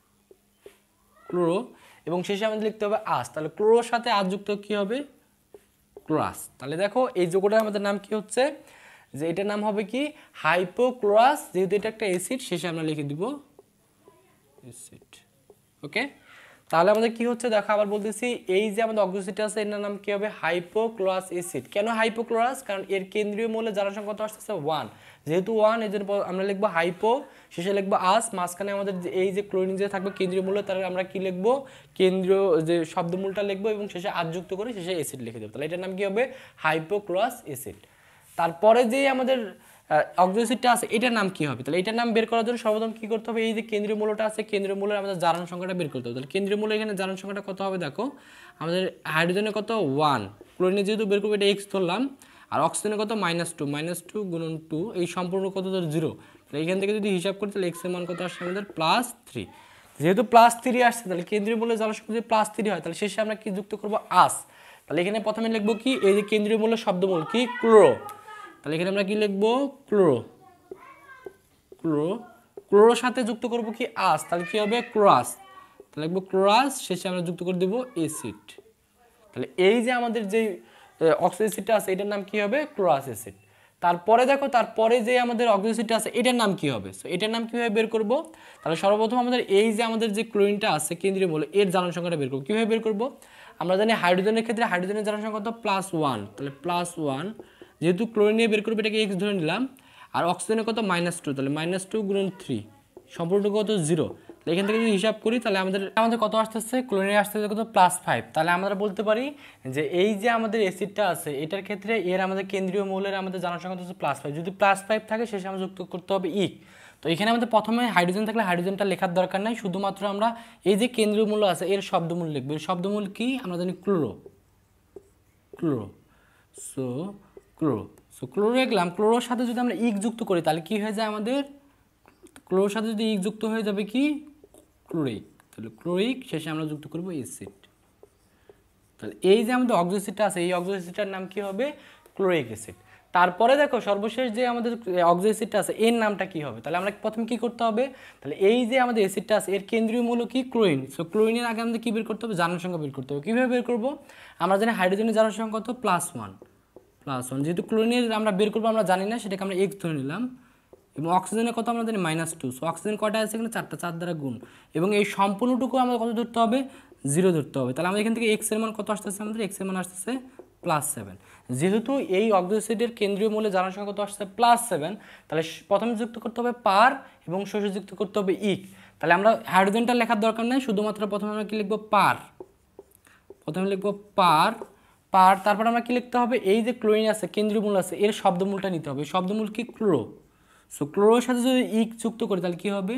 ক্লোরো এবং শেষে আমাদের লিখতে হবে আস। তাহলে ক্লোরোর সাথে আস যুক্ত কি হবে ক্লোরাস। তাহলে দেখো এই যৌগটার আমাদের নাম কি হচ্ছে, যে এটার নাম হবে কি হাইপোক্লোরাস, যেহেতু এটা একটা অ্যাসিড শেষে আমরা লিখে দিব অ্যাসিড। ওকে, তাহলে আমাদের কি হচ্ছে দেখো আবার বলতেছি, এই যে আমাদের অক্সো অ্যাসিড আছে এর নাম কি হবে হাইপোক্লোরাস অ্যাসিড। কেন হাইপোক্লোরাস, কারণ এর কেন্দ্রীয় মৌলের জারণ সংখ্যা কত আসতেছে ওয়ান, যেহেতু ওয়ান এই জন্য আমরা লিখবো হাইপো, শেষে লিখবো আস, মাঝখানে আমাদের এই যে ক্লোরিন যে থাকবে কেন্দ্রীয় মৌল তাহলে আমরা কি লিখবো কেন্দ্রীয় যে শব্দমূলটা লিখবো এবং শেষে আস যুক্ত করে শেষে অ্যাসিড লিখে দেবো। তাহলে এটার নাম কি হবে হাইপোক্লোরাস অ্যাসিড। তারপরে যে আমাদের অক্সো অ্যাসিডটা আছে এটার নাম কি হবে, তাহলে এটার নাম বের করার জন্য সর্বপ্রথম কি করতে হবে, এই যে কেন্দ্রীয় মৌলটা আছে কেন্দ্রীয় মৌলের আমাদের জারণ সংখ্যাটা বের করতে হবে। তাহলে কেন্দ্রীয় মৌল এখানে জারণ সংখ্যাটা কত হবে দেখো, আমাদের হাইড্রোজেনের কত ওয়ান, ক্লোরিনের যেহেতু বের করবো এটা এক্স ধরলাম, আর অক্সিজেনের কত মাইনাস টু, মাইনাস টু গুণন টু এই সম্পূর্ণ কত ধর জিরো। তাহলে এখান থেকে যদি হিসাব করি তাহলে এক্সের মান কত আসছে আমাদের প্লাস থ্রি, যেহেতু প্লাস থ্রি আসছে তাহলে কেন্দ্রীয় মৌলের জারণ সংখ্যা যদি প্লাস থ্রি হয় তাহলে শেষে আমরা কি যুক্ত করবো আস। তাহলে এখানে প্রথমে লিখবো কি এই যে কেন্দ্রীয় মৌলের শব্দমূল কি ক্লোরো, তাহলে এখানে আমরা কি লিখবো ক্লোরো, ক্লোরো, ক্লোরোর সাথে যুক্ত করব কি আস, তাহলে কি হবে ক্লোরাস, তাহলে লিখবো ক্লোরাস, শেষে আমরা যুক্ত করে দেব অ্যাসিড। তাহলে এই যে আমাদের যে অক্সো অ্যাসিডটা আছে এটার নাম কি হবে ক্লোরাস অ্যাসিড। তারপরে দেখো তারপরে যে আমাদের অক্সো অ্যাসিডটা আছে এটার নাম কি হবে, সো এটার নাম কিভাবে বের করব, তাহলে সর্বপ্রথম আমাদের এই যে আমাদের যে ক্লোরিনটা আছে কেন্দ্রীয় মৌল এর জারণ সংখ্যাটা বের করব। কিভাবে বের করব, আমরা জানি হাইড্রোজেনের ক্ষেত্রে হাইড্রোজেনের জারণ সংখ্যা কত প্লাস ওয়ান, তাহলে প্লাস ওয়ান, যেহেতু ক্লোরিন নিয়ে বের করবো এটাকে এক্স ধরে নিলাম, আর অক্সিজেনের কত মাইনাস টু, তাহলে মাইনাস টু গুণন থ্রি সম্পূর্ণ কত জিরো। তাহলে এখান থেকে যদি হিসাব করি তাহলে আমাদের আমাদের কত আসতেছে ক্লোরিনে আসতেছে কত প্লাস ফাইভ। তাহলে আমরা বলতে পারি যে এই যে আমাদের অ্যাসিডটা আছে এটার ক্ষেত্রে এর আমাদের কেন্দ্রীয় মৌলের আমাদের জারণ সংখ্যা হচ্ছে প্লাস ফাইভ, যদি প্লাস ফাইভ থাকে শেষে আমরা যুক্ত করতে হবে ইক। তো এখানে আমাদের প্রথমে হাইড্রোজেন থাকলে হাইড্রোজেনটা লেখার দরকার নাই, শুধুমাত্র আমরা এই যে কেন্দ্রীয় মৌল আছে এর শব্দমূল লিখবো। এর শব্দমূল কি আমরা জানি chloro, chloro, so chloro, so chloro লিখলাম। ক্লোরোর সাথে যদি আমরা ইক যুক্ত করি তাহলে কি হয়ে যায় আমাদের, ক্লোরোর সাথে যদি ইক যুক্ত হয়ে যাবে কি ক্লোরিক, তাহলে ক্লোরিক, শেষে আমরা যুক্ত করব অ্যাসিড। তাহলে এই যে আমাদের অক্সো অ্যাসিডটা আছে এই অক্সো অ্যাসিডটার নাম কি হবে ক্লোরিক অ্যাসিড। তারপরে দেখো সর্বশেষ যে আমাদের অক্সো অ্যাসিডটা আছে এর নামটা কি হবে, তাহলে আমরা প্রথমে কি করতে হবে, তাহলে এই যে আমাদের অ্যাসিডটা আছে এর কেন্দ্রীয় মৌল কি ক্লোরিন। সো ক্লোরিনের আগে আমাদের কি বের করতে হবে, জারণ সংখ্যা বের করতে হবে। কীভাবে বের করবো, আমরা জানি হাইড্রোজেনের জারণ সংখ্যা কত, প্লাস ওয়ান প্লাস ওয়ান যেহেতু ক্লোরিনের আমরা বের করবো আমরা জানি না, সেটাকে আমরা এক্স ধরে নিলাম। এবং অক্সিজেনের কত আমরা জানি মাইনাস টু। সো অক্সিজেন কয়টা আছে এখানে, চারটা, চার দ্বারা গুণ। এবং এই সম্পূর্ণটুকু আমাদের কত ধরতে হবে, জিরো ধরতে হবে। তাহলে আমাদের এখান থেকে এক্স এর মান কত আসতেছে, আমাদের এক্স এর মান আসতেছে প্লাস সেভেন। যেহেতু এই অক্সো অ্যাসিডের কেন্দ্রীয় মৌলের জারণ সংখ্যা কত আসছে, প্লাস সেভেন, তাহলে প্রথমে যুক্ত করতে হবে পার এবং শেষে যুক্ত করতে হবে ইক। তাহলে আমরা হাইড্রোজেনটা লেখার দরকার নেই, শুধুমাত্র প্রথমে আমরা কি লিখবো, পার। প্রথমে লিখবো পার পার তারপর আমরা কি লিখতে হবে, এই যে ক্লোরিন আছে কেন্দ্রীয় মূল আছে এর শব্দমূলটা নিতে হবে। শব্দমূল কি, ক্লোরো। সো ক্লোরোর সাথে যদি ইক যুক্ত করি তাহলে কি হবে,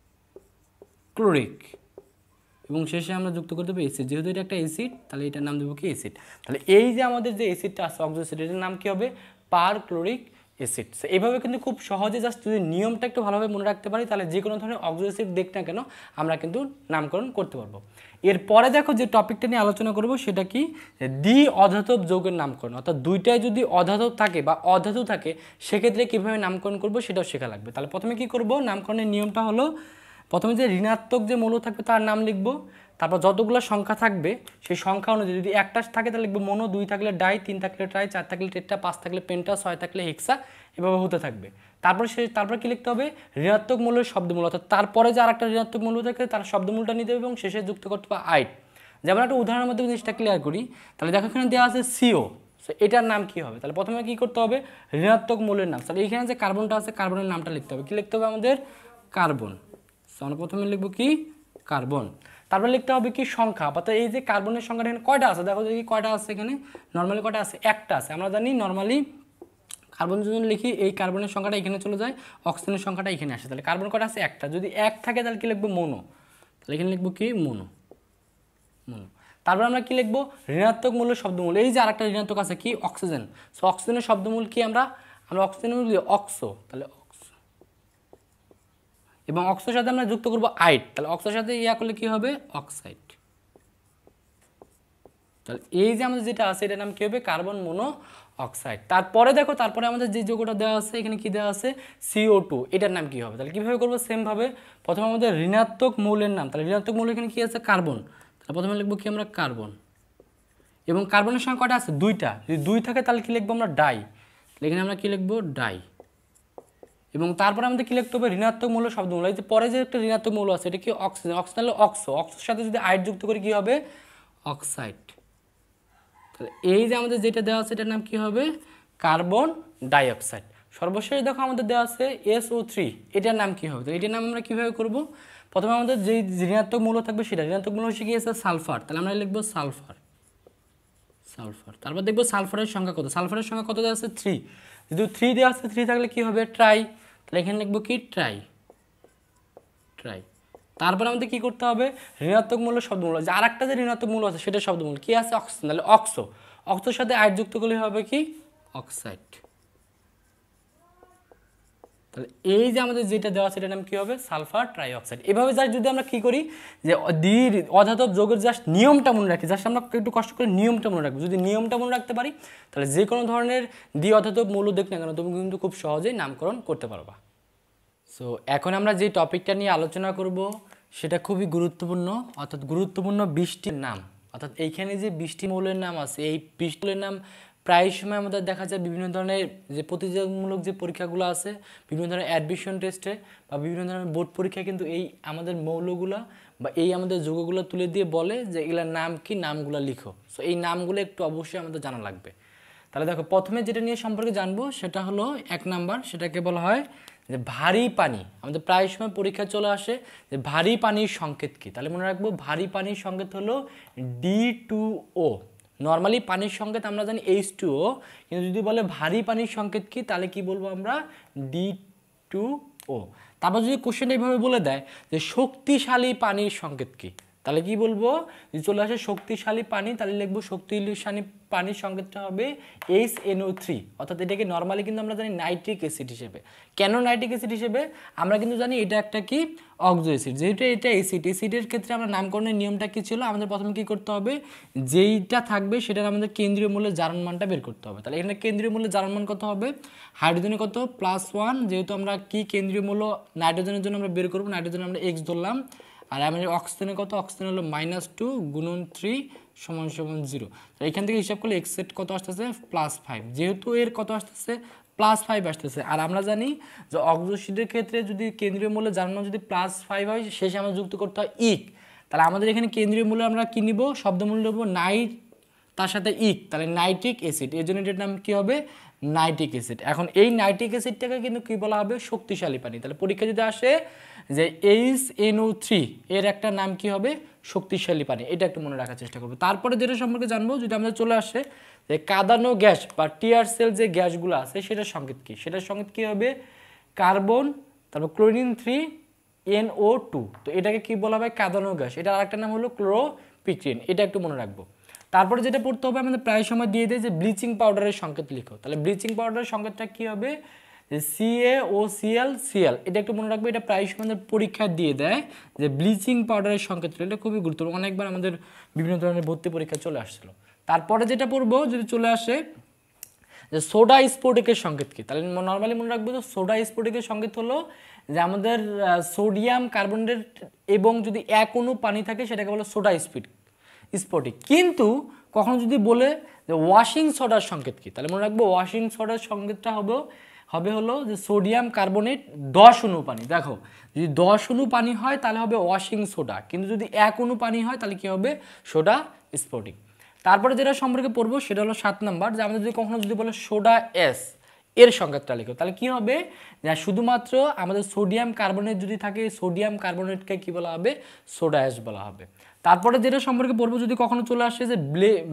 ক্লোরিক। এবং শেষে আমরা যুক্ত করতে হবে অ্যাসিড, যেহেতু এটা একটা অ্যাসিড তাহলে এটার নাম দেবো কি, অ্যাসিড। তাহলে এই যে আমাদের যে অ্যাসিডটা আছে অক্সো অ্যাসিড, এটার নাম কি হবে, পার ক্লোরিক অ্যাসিড। সো এইভাবে কিন্তু খুব সহজে জাস্ট যদি নিয়মটা একটু ভালোভাবে মনে রাখতে পারি তাহলে যে কোনো ধরনের অক্সো অ্যাসিড দেখ না কেন আমরা কিন্তু নামকরণ করতে পারবো। এরপরে দেখো যে টপিকটা নিয়ে আলোচনা করব সেটা কি, দ্বি অধাতব যৌগের নামকরণ। অর্থাৎ দুইটাই যদি অধাতব থাকে বা অধাতু থাকে সেক্ষেত্রে কীভাবে নামকরণ করব সেটাও শেখা লাগবে। তাহলে প্রথমে কি করব, নামকরণের নিয়মটা হলো প্রথমে যে ঋণাত্মক যে মৌল থাকবে তার নাম লিখব, তারপর যতগুলো সংখ্যা থাকবে সেই সংখ্যা অনুযায়ী যদি একটা থাকে তাহলে লিখবো মনো, দুই থাকলে ডাই, তিন থাকলে ট্রাই, চার থাকলে টেট্রা, পাঁচ থাকলে পেন্টা, ছয় থাকলে হেক্সা, এভাবে হতে থাকবে। তারপর সে তারপর কি লিখতে হবে, ঋণাত্মক মৌলের শব্দমূল, অর্থাৎ তারপরে যে আরেকটা ঋণাত্মক মৌল থাকে তার শব্দমূলটা নিতে হবে এবং শেষে যুক্ত করতে হবে আইট। যেমন একটা উদাহরণের মধ্যে জিনিসটা ক্লিয়ার করি, তাহলে দেখো এখানে দেওয়া আছে সিও, সো এটার নাম কি হবে, তাহলে প্রথমে কি করতে হবে, ঋণাত্মক মৌলের নাম। তাহলে এখানে যে কার্বনটা আছে কার্বনের নামটা লিখতে হবে, কি লিখতে হবে আমাদের, কার্বন। সো আমরা প্রথমে লিখবো কি, কার্বন। তারপরে লিখতে হবে কি, সংখ্যা, অর্থাৎ এই যে কার্বনের সংখ্যাটা এখানে কয়টা আছে, দেখো দেখি কয়টা আছে এখানে, নর্মালি কয়টা আছে, একটা আছে। আমরা জানি নর্মালি কার্বন যদি লিখি এই কার্বনের সংখ্যাটা এখানে চলে যায়, অক্সিজেনের সংখ্যাটা এখানে আসে, তাহলে কার্বন কয়টা আছে, একটা। যদি এক থাকে তাহলে কি লিখবো, মোনো, তাহলে এখানে লিখবো কি, মোনো মোনো। তারপর আমরা কি লিখবো, ঋণাত্মক মূলের শব্দমূল, এই যে আরেকটা ঋণাত্মক আছে কি, অক্সিজেন। সো অক্সিজেনের শব্দমূল কি, আমরা আমরা অক্সিজেনের মূল অক্সো, তাহলে এবং অক্সোর সাথে আমরা যুক্ত করব আইট, তাহলে অক্সোর সাথে ইয়া করলে কি হবে, অক্সাইড। তাহলে এই যে আমাদের যেটা আছে এটার নাম কি হবে, কার্বন মোনো অক্সাইড। তারপরে দেখো তারপরে আমাদের যে যৌগটা দেওয়া আছে এখানে কি দেওয়া আছে, সিও টু, এটার নাম কি হবে, তাহলে কীভাবে করবো, সেমভাবে প্রথমে আমাদের ঋণাত্মক মৌলের নাম, তাহলে ঋণাত্মক মৌল এখানে কি আছে, কার্বন, তাহলে প্রথমে লিখবো কি আমরা, কার্বন। এবং কার্বনের সংখ্যা কয়টা আছে, দুইটা। যদি দুই থাকে তাহলে কি লিখবো আমরা, ডাই, তাহলে এখানে আমরা কি লিখবো, ডাই। এবং তারপরে আমাদের কি লিখতে হবে, ঋণাত্মক মৌল শব্দমূল, এই যে পরে যে একটা ঋণাত্মক মৌল আছে এটা কি, অক্সিজেন। অক্সিজেন হলো অক্সো, অক্সোর সাথে যদি আইট যুক্ত করি কি হবে, অক্সাইড। তাহলে এই যে আমাদের যেটা দেওয়া আছে এটার নাম কি হবে, কার্বন ডাইঅক্সাইড। সর্বশেষ দেখো আমাদের দেওয়া আছে এস ও থ্রি, এটার নাম কি হবে, এটার নাম আমরা কীভাবে করব, প্রথমে আমাদের যেই ঋণাত্মক মৌল থাকবে সেটা, ঋণাত্মক মৌল হচ্ছে কি আছে, সালফার, তাহলে আমরা লিখবো সালফার সালফার। তারপর দেখবো সালফারের সংখ্যা কত, সালফারের সংখ্যা কত দেওয়া আছে, থ্রি। যদি থ্রি দেওয়া আছে, থ্রি থাকলে কি হবে, ট্রাই, তাহলে এখানে লিখবো কি, ট্রাই ট্রাই। তারপর আমাদের কি করতে হবে, ঋণাত্মক মূল্য শব্দমূল, যে আর একটা যে ঋণাত্মক মূল্য আছে সেটা শব্দমূল কি আছে, অক্সিজেন, তাহলে অক্সো, অক্সোর সাথে আইট যুক্ত করলে হবে কি, অক্সাইড। তাহলে এই যে আমাদের যেটা দেওয়া আছে এটার নাম কি হবে, সালফার ট্রাইঅক্সাইড। এভাবে জাস্ট যদি আমরা কি করি, যে দ্বি অধাতব যৌগের জাস্ট নিয়মটা মনে রাখি, জাস্ট আমরা একটু কষ্ট করে নিয়মটা মনে রাখবো, যদি নিয়মটা মনে রাখতে পারি তাহলে যে কোনো ধরনের দ্বি অধাতব মৌল দেখ না কেন তুমি কিন্তু খুব সহজেই নামকরণ করতে পারবা। সো এখন আমরা যে টপিকটা নিয়ে আলোচনা করব সেটা খুবই গুরুত্বপূর্ণ, অর্থাৎ গুরুত্বপূর্ণ বিশটির নাম। অর্থাৎ এইখানে যে বিশটি মৌলের নাম আছে এই বিশটি মৌলের নাম প্রায় সময় আমাদের দেখা যায় বিভিন্ন ধরনের যে প্রতিযোগিতামূলক যে পরীক্ষাগুলো আছে, বিভিন্ন ধরনের অ্যাডমিশন টেস্টে বা বিভিন্ন ধরনের বোর্ড পরীক্ষায় কিন্তু এই আমাদের মৌলগুলো বা এই আমাদের যৌগগুলো তুলে দিয়ে বলে যে এগুলোর নাম কি, নামগুলো লিখো। সো এই নামগুলো একটু অবশ্যই আমাদের জানা লাগবে। তাহলে দেখো প্রথমে যেটা নিয়ে সম্পর্কে জানবো সেটা হলো এক নাম্বার, সেটাকে বলা হয় যে ভারী পানি। আমাদের প্রায় সময় পরীক্ষা চলে আসে যে ভারী পানির সংকেত কি, তাহলে মনে রাখবো ভারী পানির সংকেত হলো ডি টু ও। নর্মালি পানির সংকেত আমরা জানি এইচ টু ও, কিন্তু যদি বলে ভারী পানির সংকেত কি তাহলে কি বলবো আমরা, ডি টু ও। তারপর যদি কোশ্চেন এইভাবে বলে দেয় যে শক্তিশালী পানির সংকেত কি, তাহলে কি বলবো, যদি চলে আসে শক্তিশালী পানি তাহলে লিখবো শক্তিশালী পানির সংকেতটা হবে এইচ এন ও থ্রি, অর্থাৎ এটাকে নর্মালি কিন্তু আমরা জানি নাইট্রিক অ্যাসিড হিসেবে। কেন নাইট্রিক অ্যাসিড হিসেবে? আমরা কিন্তু জানি এটা একটা কি অক্সো অ্যাসিড, যেহেতু এটা অ্যাসিড, অ্যাসিডের ক্ষেত্রে আমরা নামকরণের নিয়মটা কি ছিল, আমাদের প্রথমে কি করতে হবে, যেইটা থাকবে সেটার আমাদের কেন্দ্রীয় মূল্যের জারণ মানটা বের করতে হবে। তাহলে এখানে কেন্দ্রীয় মূল্যের জারণ মান কত হবে, হাইড্রোজেনের কত প্লাস ওয়ান, যেহেতু আমরা কি কেন্দ্রীয় মূল্য নাইট্রোজেনের জন্য আমরা বের করবো, নাইট্রোজেন আমরা এক্স ধরলাম, আর আমাদের অক্সিজেনের কত, অক্সিজেন হলো মাইনাস টু গুণন থ্রি সমান সমান জিরো। তো এখান থেকে হিসাব করলে এক্স এর কত আসতেছে প্লাস ফাইভ, যেহেতু এর কত আসতেছে প্লাস ফাইভ আসতেছে, আর আমরা জানি যে অক্সো অ্যাসিডের ক্ষেত্রে যদি কেন্দ্রীয় মূল্য জার্মান যদি প্লাস ফাইভ হয় শেষে আমরা যুক্ত করতে হয় ইক, তাহলে আমাদের এখানে কেন্দ্রীয় মূল্য আমরা কী নিব, শব্দমূল্য নেব নাইট তার সাথে ইক, তাহলে নাইট্রিক অ্যাসিড, এর জন্য এটার নাম কী হবে নাইট্রিক অ্যাসিড। এখন এই নাইট্রিক অ্যাসিডটাকে কিন্তু কী বলা হবে, শক্তিশালী পানি। তাহলে পরীক্ষা যদি আসে যে এইচ এন ও থ্রি এর একটা নাম কি হবে, শক্তিশালী পানি, এটা একটু মনে রাখার চেষ্টা করবো। তারপরে যেটা সম্পর্কে জানবো, যদি আমাদের চলে আসে যে কাঁদানো গ্যাস বা টিয়ার সেল যে গ্যাসগুলো আছে সেটার সংকেত কী, সেটার সংকেত কী হবে কার্বন, তারপর chlorine three N O two, তো এটাকে কি বলা হবে কাঁদানো গ্যাস, এটা আরেকটা নাম হলো ক্লোরোপিক্রিন, এটা একটু মনে রাখবো। তারপরে যেটা পড়তে হবে আমাদের প্রায় সময় দিয়ে দেয় যে ব্লিচিং পাউডারের সংকেত লিখো, তাহলে ব্লিচিং পাউডারের সংকেতটা কী হবে C A O C L C L, এটা একটু মনে রাখবে, এটা প্রায় সময় আমাদের পরীক্ষা দিয়ে দেয় যে ব্লিচিং পাউডারের সংকেত, এটা খুবই গুরুত্বপূর্ণ, অনেকবার আমাদের বিভিন্ন ধরনের ভর্তি পরীক্ষা চলে আসছিল। তারপরে যেটা পড়বো যদি চলে আসে যে সোডা স্ফটিকের সংকেত কী, তাহলে নর্মালি মনে রাখবো যে সোডা স্ফটিকের সংকেত হলো যে আমাদের সোডিয়াম কার্বনেট এবং যদি এক অণু পানি থাকে সেটাকে বলে সোডা স্ফটিক স্ফটিক। কিন্তু কখনো যদি বলে যে ওয়াশিং সোডার সংকেত কী, তাহলে মনে রাখবো ওয়াশিং সোডার সংকেতটা হবে হবে হলো যে সোডিয়াম কার্বনেট দশ অণু পানি। দেখো যদি দশ অণু পানি হয় তাহলে হবে ওয়াশিং সোডা, কিন্তু যদি এক অণু পানি হয় তাহলে কী হবে সোডা স্ফটিক। তারপরে যেটা সম্পর্কে পড়বো সেটা হলো সাত নাম্বার, যে আমাদের যদি কখনো যদি বলে সোডা এস এর সংকেতটা লিখো, তাহলে কি হবে যে শুধুমাত্র আমাদের সোডিয়াম কার্বনেট যদি থাকে সোডিয়াম কার্বনেটকে কি বলা হবে সোডা এস বলা হবে। তারপরে যেটা সম্পর্কে পড়বো যদি কখনো চলে আসে যে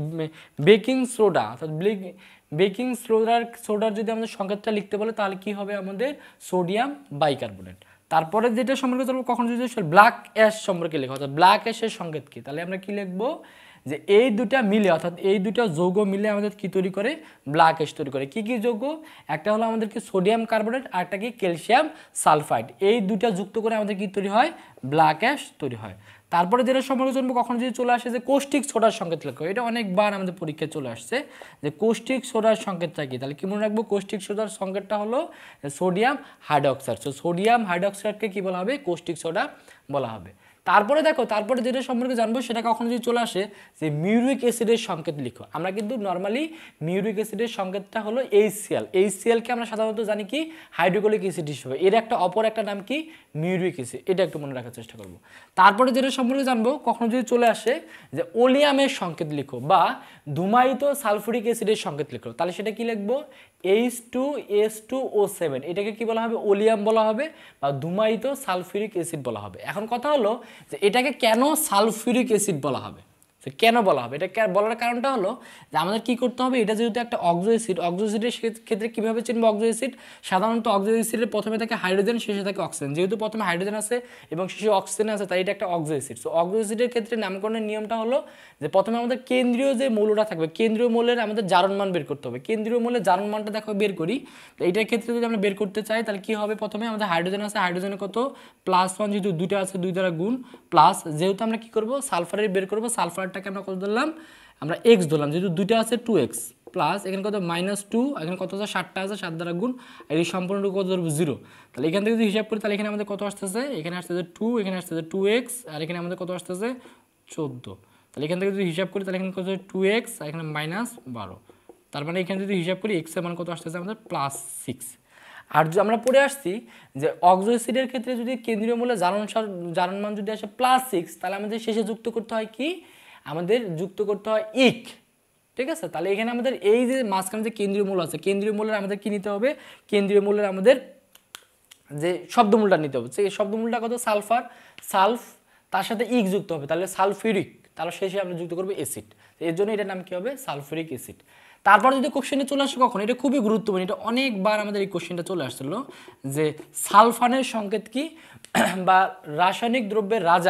বেকিং সোডা, অর্থাৎ বেকিং সোডার সোডার যদি আমাদের সংকেতটা লিখতে বলে তাহলে কি হবে আমাদের সোডিয়াম বাইকার্বনেট। তারপরে যেটা সম্পর্কে চলবো কখনো যদি ব্ল্যাক অ্যাশ সম্পর্কে লেখা, অর্থাৎ ব্ল্যাক অ্যাশের সংকেত কী, তাহলে আমরা কি লিখবো যে এই দুটা মিলে অর্থাৎ এই দুটা যৌগ মিলে আমাদের কি তৈরি করে ব্ল্যাক অ্যাশ তৈরি করে। কি কি যৌগ, একটা হলো আমাদের কি সোডিয়াম কার্বনেট আর একটা কি ক্যালসিয়াম সালফাইড, এই দুটা যুক্ত করে আমাদের কি তৈরি হয় ব্ল্যাক অ্যাশ তৈরি হয়। তারপরে যেটা সম্পর্কে জানবো কখনো যদি চলে আসে যে কৌষ্টিক সোডার সংকেত লেখো, এটা অনেকবার আমাদের পরীক্ষায় চলে আসছে যে কৌষ্টিক সোডার সংকেতটা কি, তাহলে কি মনে রাখবো কৌষ্টিক সোডার সংকেতটা হলো সোডিয়াম হাইড্রোক্সাইড, সো সোডিয়াম হাইড্রোক্সাইডকে কি বলা হবে কৌষ্টিক সোডা বলা হবে। তারপরে দেখো তারপরে যেটা সম্পর্কে জানবো সেটা কখনো যদি চলে আসে যে মিউরিক অ্যাসিডের সংকেত লিখো, আমরা কিন্তু নর্মালি মিউরিক অ্যাসিডের সংকেতটা হলো এইচসিএল, এইচসিএলকে আমরা সাধারণত জানি কি হাইড্রোক্লোরিক অ্যাসিড হিসেবে, এর একটা অপর একটা নাম কি মিউরিক অ্যাসিড, এটা একটু মনে রাখার চেষ্টা করবো। তারপরে যেটা সম্পর্কে জানবো কখনো যদি চলে আসে যে ওলিয়ামের সংকেত লিখো বা ধূমায়িত সালফুরিক অ্যাসিডের সংকেত লিখো, তাহলে সেটা কি লিখবো H two S two O seven, এটাকে কি বলা হবে ওলিয়াম বলা হবে বা ধূমায়িত সালফিউরিক অ্যাসিড বলা হবে। এখন কথা হলো যে এটাকে কেন সালফিউরিক অ্যাসিড বলা হবে, কেন বলা হবে, এটা বলার কারণটা হলো যে আমাদের কি করতে হবে, এটা যেহেতু একটা অক্সো অ্যাসিড, অক্সো অ্যাসিডের ক্ষেত্রে কীভাবে চিনবো অক্সো অ্যাসিড, সাধারণত অক্সো অ্যাসিডের প্রথমে থাকে হাইড্রোজেন শেষে থাকে অক্সিজেন, যেহেতু প্রথমে হাইড্রোজেন আছে এবং শেষে অক্সিজেন আছে তাই এটা একটা অক্সো অ্যাসিড। সো অক্সো অ্যাসিডের ক্ষেত্রে নামকরণের নিয়মটা হলো যে প্রথমে আমাদের কেন্দ্রীয় যে মৌলটা থাকবে কেন্দ্রীয় মৌলের আমাদের জারণ মান বের করতে হবে, কেন্দ্রীয় মৌলের জারণ মানটা দেখো বের করি, তো এইটার ক্ষেত্রে যদি আমরা বের করতে চাই তাহলে কি হবে, প্রথমে আমাদের হাইড্রোজেন আছে, হাইড্রোজেনের কত প্লাস ওয়ান, যেহেতু দুইটা আছে দুই দ্বারা গুণ প্লাস, যেহেতু আমরা কি করবো সালফারের বের করবো, সালফারটাকে আমরা কত ধরলাম আমরা এক্স ধরলাম, যেহেতু দুইটা আছে টু এক্স প্লাস এখানে কত মাইনাস টু, এখানে কত আছে সাতটা আছে সাত দ্বারা গুণ, আর এই সম্পূর্ণ কত ধরবো জিরো, তাহলে এখান থেকে যদি হিসাব করি তাহলে এখানে আমাদের কত আসতেছে, এখানে আসতেছে টু, এখানে আসতেছে টু এক্স আর এখানে আমাদের কত আসতেছে চোদ্দো, তাহলে এখান থেকে যদি হিসাব করি তাহলে এখানে কত টু এক্স আর এখানে মাইনাস বারো, তার মানে এখানে যদি হিসাব করি এক্সের মান কত আসতেছে আমাদের প্লাস সিক্স। আর যদি আমরা পড়ে আসছি যে অক্সো অ্যাসিডের ক্ষেত্রে যদি কেন্দ্রীয় মূল্যে জারণ জারণ মান যদি আসে প্লাস সিক্স তাহলে আমাদের শেষে যুক্ত করতে হয় কি আমাদের যুক্ত করতে হয় ইক, ঠিক আছে। তাহলে এখানে আমাদের এই যে মাঝখানে যে কেন্দ্রীয় মূল্য আছে কেন্দ্রীয় মূল্যের আমাদের কি নিতে হবে, কেন্দ্রীয় মূল্যের আমাদের যে শব্দমূলটা নিতে হবে, সেই শব্দমূলটা কত সালফার, সালফ তার সাথে ইক যুক্ত হবে তাহলে সালফিউরিক, তাহলে শেষে আমরা যুক্ত করবো অ্যাসিড, এর জন্য এটার নাম কি হবে সালফিউরিক অ্যাসিড। তারপর যদি কোশ্চেনে চলে আসে কখন, এটা খুবই গুরুত্বপূর্ণ, এটা অনেকবার আমাদের এই কোশ্চেনটা চলে আসছিল যে সালফানের সংকেত কি বা রাসায়নিক দ্রব্যের রাজা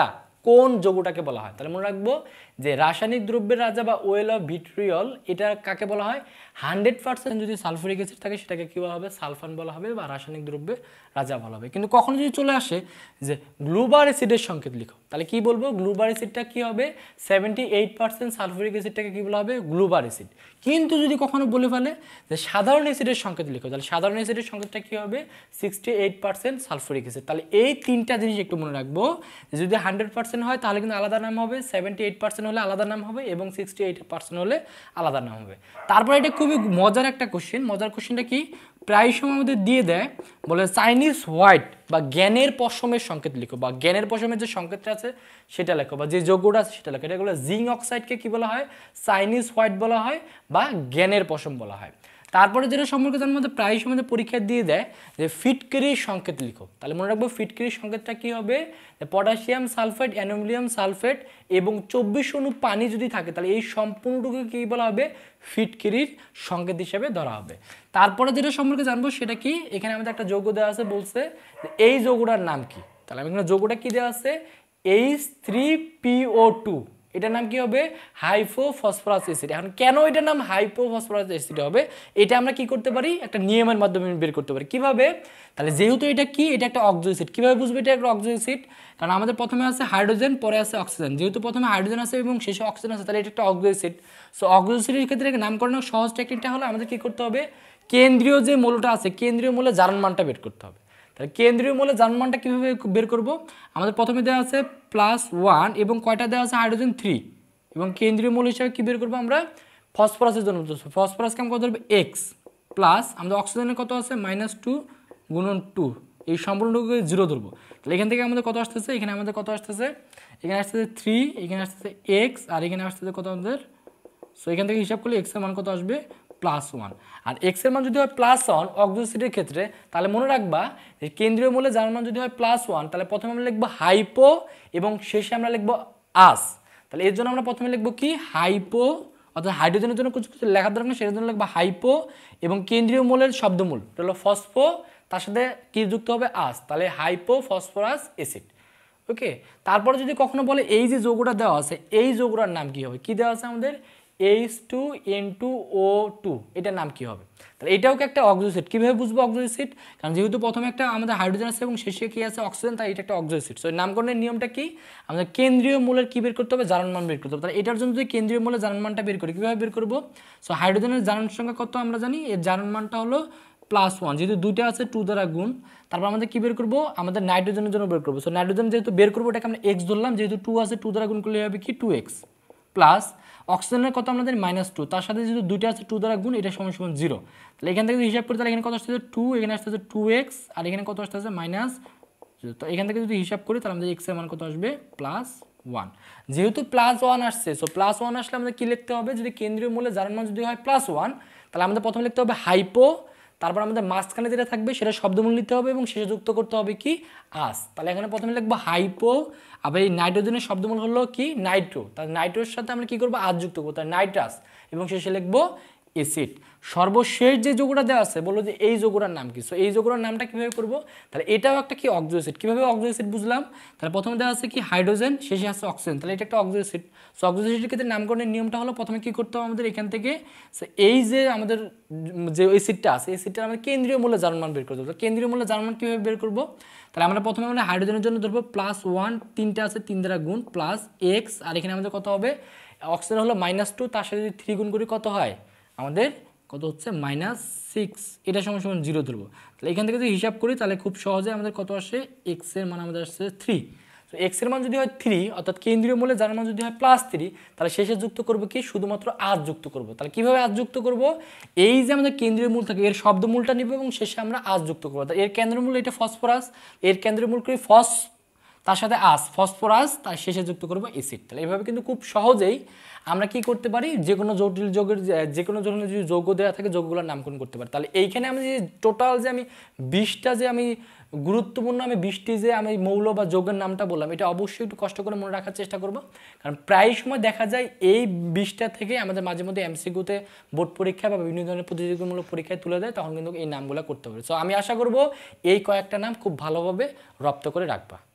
কোন যৌগটাকে বলা হয়। তাহলে মনে রাখবো যে রাসায়নিক দ্রব্যের রাজা বা ওয়েল অফ ভিট্রিয়ল এটা কাকে বলা হয়, হান্ড্রেড পার্সেন্ট যদি সালফুরিক অ্যাসিড থাকে সেটাকে কী বলা হবে, সালফান বলা হবে বা রাসায়নিক দ্রব্যের রাজা বলা হবে। কিন্তু কখনো যদি চলে আসে যে গ্লুবার অ্যাসিডের সংকেত লিখো, তাহলে কি বলবো, গ্লুবার অ্যাসিডটা কী হবে, সেভেন্টি এইট পার্সেন্ট সালফুরিক অ্যাসিডটাকে কী বলা হবে, গ্লুবার অ্যাসিড। কিন্তু যদি কখনো বলে ফেলে যে সাধারণ অ্যাসিডের সংকেত লিখো, তাহলে সাধারণ অ্যাসিডের সংকেতটা কী হবে, sixty eight percent sulphuric acid. তাহলে এই তিনটা জিনিস একটু মনে রাখবো, যদি হান্ড্রেড পার্সেন্ট হয় তাহলে কিন্তু আলাদা নাম হবে, সেভেন্টি এইট পার্সেন্ট হলে আলাদা নাম হবে এবং সিক্সটি এইট পার্সেন্ট হলে আলাদা নাম হবে। তারপর এটা খুবই মজার একটা কোশ্চেন, মজার কোশ্চেনটা কি, প্রায় সময় আমাদের দিয়ে দেয়, বলে চাইনিজ হোয়াইট বা জ্ঞানের পশমের সংকেত লিখো, বা জ্ঞানের পশমের যে সংকেতটা আছে সেটা লেখো, বা যে যৌগটা আছে সেটা লেখো। এটা বলে জিঙ্ক অক্সাইডকে কি বলা হয়, চাইনিজ হোয়াইট বলা হয় বা জ্ঞানের পশম বলা হয়। তারপরে যেটা সম্পর্কে তার মধ্যে প্রায় সময় পরীক্ষা দিয়ে দেয় যে ফিটকিরির সংকেত লিখো, তাহলে মনে রাখবো ফিটকিরির সংকেতটা কি হবে, পটাশিয়াম সালফেট, অ্যালুমিনিয়াম সালফেট এবং চব্বিশ অণু পানি যদি থাকে তাহলে এই সম্পূর্ণটুকু কী বলা হবে, ফিটকিরির সংকেত হিসেবে ধরা হবে। তারপরে যেটা সম্পর্কে জানবো সেটা কি, এখানে আমাদের একটা যৌগ দেওয়া আছে, বলছে এই যৌগটার নাম কি, তাহলে আমি এখানে যৌগটা কি দেওয়া আছে, H three P O two, এটার নাম কি হবে, হাইপো ফসফরাস অ্যাসিড। এখন কেন এটার নাম হাইপো ফসফরাস অ্যাসিড হবে, এটা আমরা কি করতে পারি, একটা নিয়মের মাধ্যমে বের করতে পারি। কিভাবে, তাহলে যেহেতু এটা কি, এটা একটা অক্সো অ্যাসিড, কিভাবে বুঝবে এটা একটা অক্সো অ্যাসিড, কারণ আমাদের প্রথমে আছে হাইড্রোজেন, পরে আছে অক্সিজেন, যেহেতু প্রথমে হাইড্রোজেন আছে এবং শেষে অক্সিজেন আছে, তাহলে এটা একটা অক্সো অ্যাসিড। সো অক্সো অ্যাসিডের ক্ষেত্রে নামকরণের সহজ টেকনিকটা হলো আমাদের কি করতে হবে, কেন্দ্রীয় যে মৌলটা আছে কেন্দ্রীয় মৌলের জারণ মানটা বের করতে হবে। তাহলে কেন্দ্রীয় মৌলের জারণ মানটা কীভাবে বের করব, আমাদের প্রথমে দেওয়া আছে প্লাস ওয়ান এবং কয়টা দেওয়া আছে, হাইড্রোজেন থ্রি, এবং কেন্দ্রীয় মৌল হিসাবে কী বের করবো আমরা, ফসফরাসের জন্য ফসফরাসকে আমরা কত ধরবে, এক্স প্লাস আমাদের অক্সিজেনের কত আছে, মাইনাস টু গুণন টু, এই সম্পূর্ণটুকু জিরো ধরবো। তাহলে এখান থেকে আমাদের কত আসতেছে, এখানে আমাদের কত আসতেছে, এখানে আসতেছে থ্রি, এখানে আসতেছে এক্স, আর এখানে আসতেছে কত আমাদের, সো এখান থেকে হিসাব করলে এক্সের মান কত আসবে, প্লাস ওয়ান। আর এক্সের মান যদি হয় প্লাস ওয়ান অক্সো অ্যাসিডের ক্ষেত্রে, তাহলে মনে রাখবা যে কেন্দ্রীয় মৌলের জারণ মান যদি হয় প্লাস ওয়ান, তাহলে প্রথমে আমরা লিখবো হাইপো এবং শেষে আমরা লিখবো আস। তাহলে এর জন্য আমরা প্রথমে লিখবো কি, হাইপো, অর্থাৎ হাইড্রোজেনের জন্য কিছু কিছু লেখার দরকার নেই, সেটার জন্য লিখবো হাইপো এবং কেন্দ্রীয় মৌলের শব্দমূল এটা হলো ফসফো, তার সাথে কি যুক্ত হবে, আস, তাহলে হাইপো ফসফরাস অ্যাসিড। ওকে, তারপরে যদি কখনো বলে এই যে যৌগটা দেওয়া আছে এই যৌগটার নাম কি হবে, কি দেওয়া আছে আমাদের, H two N two O two, এটার নাম কি হবে, তাহলে এটাও কি একটা অক্সো অ্যাসিড। কীভাবে বুঝবো অক্সো অ্যাসিড, কারণ যেহেতু প্রথমে একটা আমাদের হাইড্রোজেন আছে এবং শেষে কি আছে, অক্সিজেন, তাই এটা একটা অক্সো অ্যাসিড। সো নামকরণের নিয়মটা কি, আমাদের কেন্দ্রীয় মৌলের কি বের করতে হবে, জারণ মান বের করতে হবে। তাহলে এটার জন্য যদি কেন্দ্রীয় মৌলের জারণ মানটা বের করি, কীভাবে বের করবো, সো হাইড্রোজেনের জারণ সংখ্যা কত আমরা জানি, এর জারণ মানটা হলো প্লাস ওয়ান, যেহেতু দুইটা আছে টু দ্বারা গুণ, তারপর আমাদের কি বের করবো, আমাদের নাইট্রোজেনের জন্য বের করবো। সো নাইট্রোজেন যেহেতু বের করবো এটাকে আমরা এক্স ধরলাম, যেহেতু টু আছে টু দ্বারা গুণ করলে হবে কি টু এক্স, প্লাস অক্সিজেনের কত আমাদের মাইনাস টু, তার সাথে যেহেতু দুইটা আছে টু দ্বারা গুণ, এটা সমান সমান জিরো। তাহলে এখান থেকে যদি হিসাব করি তাহলে এখানে কত আসতেছে টু, এখানে আসতেছে টু এক্স, আর এখানে কত আসতেছে মাইনাস, তো এখান থেকে যদি হিসাব করি তাহলে আমাদের এক্সের মান কত আসবে, প্লাস ওয়ান। যেহেতু প্লাস ওয়ান আসছে, সো প্লাস ওয়ান আসলে আমাদের কি লিখতে হবে, যদি কেন্দ্রীয় মূল্যের জারণ মান যদি হয় প্লাস ওয়ান, তাহলে আমাদের প্রথমে লিখতে হবে হাইপো, তারপর আমাদের মাঝখানে যেটা থাকবে সেটা শব্দমূল নিতে হবে এবং শেষে যুক্ত করতে হবে কি, আস। তাহলে এখানে প্রথমে লিখবো হাইপো, আবার এই নাইট্রোজেনের শব্দমূল হলো কি, নাইট্রো, তাহলে নাইট্রোর সাথে আমরা কি করবো, আস যুক্ত করবো, তাহলে নাইট্রাস, এবং শেষে লিখবো অ্যাসিড। সর্বশেষ যে যৌগটা দেওয়া আছে বললো যে এই যৌগটার নাম কি, সো এই যৌগটার নামটা কীভাবে করবো, তাহলে এটাও একটা কি অক্সো অ্যাসিড। কীভাবে অক্সো অ্যাসিড বুঝলাম, তাহলে প্রথমে দেওয়া আছে কি হাইড্রোজেন, শেষে আছে অক্সিজেন, তাহলে এটা একটা অক্সো অ্যাসিড। সো অক্সো অ্যাসিডের ক্ষেত্রে নামকরণের নিয়মটা হলো প্রথমে কি করতে হবে আমাদের, এখান থেকে এই যে আমাদের যে অ্যাসিডটা আছে অ্যাসিডটা আমাদের কেন্দ্রীয় মূল্যের জারণ মান বের করতে হবে। কেন্দ্রীয় মূল্যের জারণ মান কীভাবে বের করবো, তাহলে আমরা প্রথমে আমরা হাইড্রোজেনের জন্য ধরবো প্লাস ওয়ান, তিনটা আছে তিন দ্বারা গুণ, প্লাস এক্স, আর এখানে আমাদের কত হবে, অক্সিজেন হলো মাইনাস টু, তার সাথে যদি থ্রি গুণ করি কত হয় আমাদের, কত হচ্ছে মাইনাস সিক্স, এটা সমান সমান জিরো ধরবো। তাহলে এখান থেকে যদি হিসাব করি তাহলে খুব সহজে আমাদের কত আসে, এক্সের মান আমাদের আসছে থ্রি। তো এক্সের মান যদি হয় থ্রি, অর্থাৎ কেন্দ্রীয় মূল্যে যার মান যদি হয় প্লাস থ্রি, তাহলে শেষে যুক্ত করবো কি, শুধুমাত্র আজ যুক্ত করবো। তাহলে কীভাবে আজ যুক্ত করবো, এই যে আমাদের কেন্দ্রীয় মূল থাকে এর শব্দমূলটা নিব এবং শেষে আমরা আজ যুক্ত করবো। এর কেন্দ্রীয় মূল এটা ফসফরাস, এর কেন্দ্রীয় মূল করি ফস, তার সাথে আস, ফসফরাস, তার শেষে যুক্ত করবো অ্যাসিড। তাহলে এইভাবে কিন্তু খুব সহজেই আমরা কি করতে পারি, যে কোনো জটিল যৌগের যে কোনো ধরনের যদি যৌগ দেওয়া থাকে যৌগগুলোর নামকরণ করতে পারি। তাহলে এইখানে আমি যে টোটাল যে আমি বিশটা যে আমি গুরুত্বপূর্ণ আমি বিশটি যে আমি মৌল বা যৌগের নামটা বললাম, এটা অবশ্যই একটু কষ্ট করে মনে রাখার চেষ্টা করবো, কারণ প্রায় সময় দেখা যায় এই বিশটা থেকে আমাদের মাঝে মধ্যে এমসিকিউতে বোর্ড পরীক্ষা বা বিভিন্ন ধরনের প্রতিযোগিতামূলক পরীক্ষায় তুলে দেয়, তখন কিন্তু এই নামগুলো করতে পারে। সো আমি আশা করবো এই কয়েকটা নাম খুব ভালোভাবে রপ্ত করে রাখবা।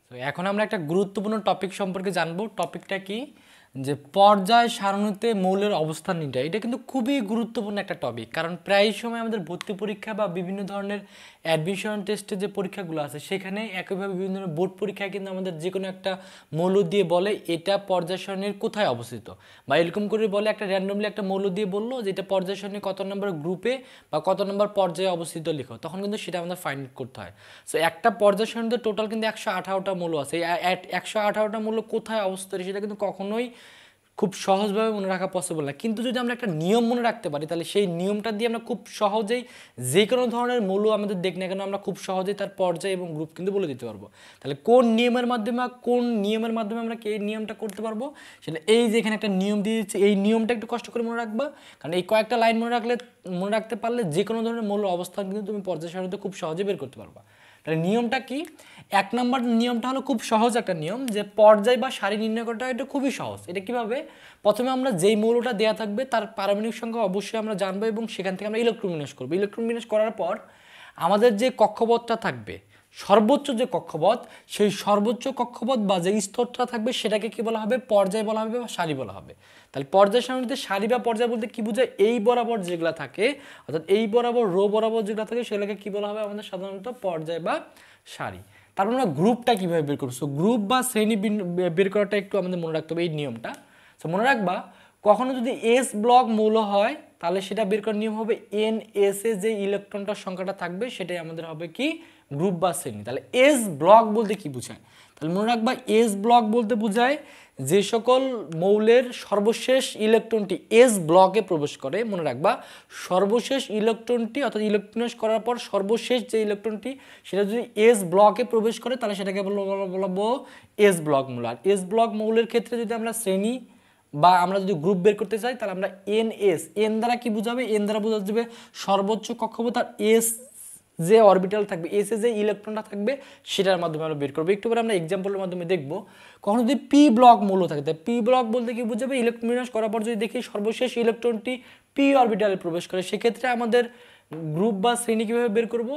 তো এখন আমরা একটা গুরুত্বপূর্ণ টপিক সম্পর্কে জানবো। টপিকটা কি, যে পর্যায় সারণীতে মৌলের অবস্থান নির্ণয়। এটা কিন্তু খুবই গুরুত্বপূর্ণ একটা টপিক, কারণ প্রায় সময় আমাদের ভর্তি পরীক্ষা বা বিভিন্ন ধরনের অ্যাডমিশন টেস্টে যে পরীক্ষাগুলো আছে সেখানে একইভাবে বিভিন্ন ধরনের বোর্ড পরীক্ষায় কিন্তু আমাদের যে কোনো একটা মৌল দিয়ে বলে এটা পর্যায় সারণীর কোথায় অবস্থিত, বা এরকম করে বলে একটা র্যান্ডমলি একটা মৌল দিয়ে বললো যে এটা পর্যায় সারণীর কত নম্বর গ্রুপে বা কত নম্বর পর্যায়ে অবস্থিত লিখো, তখন কিন্তু সেটা আমাদের ফাইন্ড করতে হয়। সো একটা পর্যায় সারণীতে টোটাল কিন্তু একশো আঠারোটা মৌল আছে। এই একশো আঠারোটা মৌল কোথায় অবস্থিত সেটা কিন্তু কখনোই খুব সহজভাবে মনে রাখা পসিবল না, কিন্তু যদি আমরা একটা নিয়ম মনে রাখতে পারি তাহলে সেই নিয়মটা দিয়ে আমরা খুব সহজেই যে কোনো ধরনের মৌল আমাদের দেখ না কেন আমরা খুব সহজেই তার পর্যায় এবং গ্রুপ কিন্তু বলে দিতে পারবো। তাহলে কোন নিয়মের মাধ্যমে কোন নিয়মের মাধ্যমে আমরা এই নিয়মটা করতে পারবো, সেটা এই যে এখানে একটা নিয়ম দিয়ে দিচ্ছি, এই নিয়মটা একটু কষ্ট করে মনে রাখবা, কারণ এই কয়েকটা লাইন মনে রাখলে মনে রাখতে পারলে যে কোনো ধরনের মৌল অবস্থান কিন্তু তুমি পর্যায় সারণীতে খুব সহজে বের করতে পারবা। তাহলে নিয়মটা কি, এক নম্বর নিয়মটা হলো খুব সহজ একটা নিয়ম, যে পর্যায় বা সারি নির্ণয় করাটা এটা খুবই সহজ। এটা কিভাবে, প্রথমে আমরা যেই মৌলটা দেওয়া থাকবে তার পারমাণবিক সংখ্যা অবশ্যই আমরা জানবো এবং সেখান থেকে আমরা ইলেকট্রন বিন্যাস করবো। ইলেকট্রন বিন্যাস করার পর আমাদের যে কক্ষপথটা থাকবে, সর্বোচ্চ যে কক্ষপথ, সেই সর্বোচ্চ কক্ষপথ বা যে স্তরটা থাকবে সেটাকে কি বলা হবে, পর্যায় বলা হবে বা সারি বলা হবে। তাহলে পর্যায় সারণীতে সারি বা পর্যায় বলতে কি বোঝায়, এই বরাবর যেগুলো থাকে অর্থাৎ এই বরাবর রো বরাবর যেগুলো থাকে সেগুলোকে কি বলা হবে আমাদের সাধারণত পর্যায় বা সারি। তারপর আমরা গ্রুপটা কিভাবে বের করবো, সো গ্রুপ বা শ্রেণী বের করাটা একটু আমাদের মনে রাখতে হবে এই নিয়মটা। সো মনে রাখবা, কখনো যদি এস ব্লক মৌল হয় তাহলে সেটা বের করার নিয়ম হবে এন এস এ যে ইলেকট্রনটার সংখ্যাটা থাকবে সেটাই আমাদের হবে কি গ্রুপ বা শ্রেণী। তাহলে এস ব্লক বলতে কি বোঝায়, তাহলে মনে রাখবা এস ব্লক বলতে বোঝায় যে সকল মৌলের সর্বশেষ ইলেকট্রনটি এস ব্লকে প্রবেশ করে। মনে রাখবা সর্বশেষ ইলেকট্রনটি অর্থাৎ ইলেকট্রন করার পর সর্বশেষ যে ইলেকট্রনটি সেটা যদি এস ব্লকে প্রবেশ করে তাহলে সেটাকে বলবো এস ব্লক মৌল। আর এস ব্লক মৌলের ক্ষেত্রে যদি আমরা শ্রেণী বা আমরা যদি গ্রুপ বের করতে চাই তাহলে আমরা এন এস, এন দ্বারা কি বোঝাবে, এন দ্বারা বোঝা যাবে সর্বোচ্চ কক্ষপথ, আর এস যে অরবিটাল থাকবে, এস এ যে ইলেকট্রনটা থাকবে সেটার মাধ্যমে আমরা বের করবো। একটু করে আমরা এক্সাম্পলের মাধ্যমে দেখবো। কখনো যদি পি ব্লক মৌল থাকে, তাই পি ব্লক বলতে কি বোঝাবে, ইলেকট্রন বিন্যাস করার পর যদি দেখি সর্বশেষ ইলেকট্রনটি পি অরবিটালে প্রবেশ করে, সেক্ষেত্রে আমাদের গ্রুপ বা শ্রেণী কীভাবে বের করবো,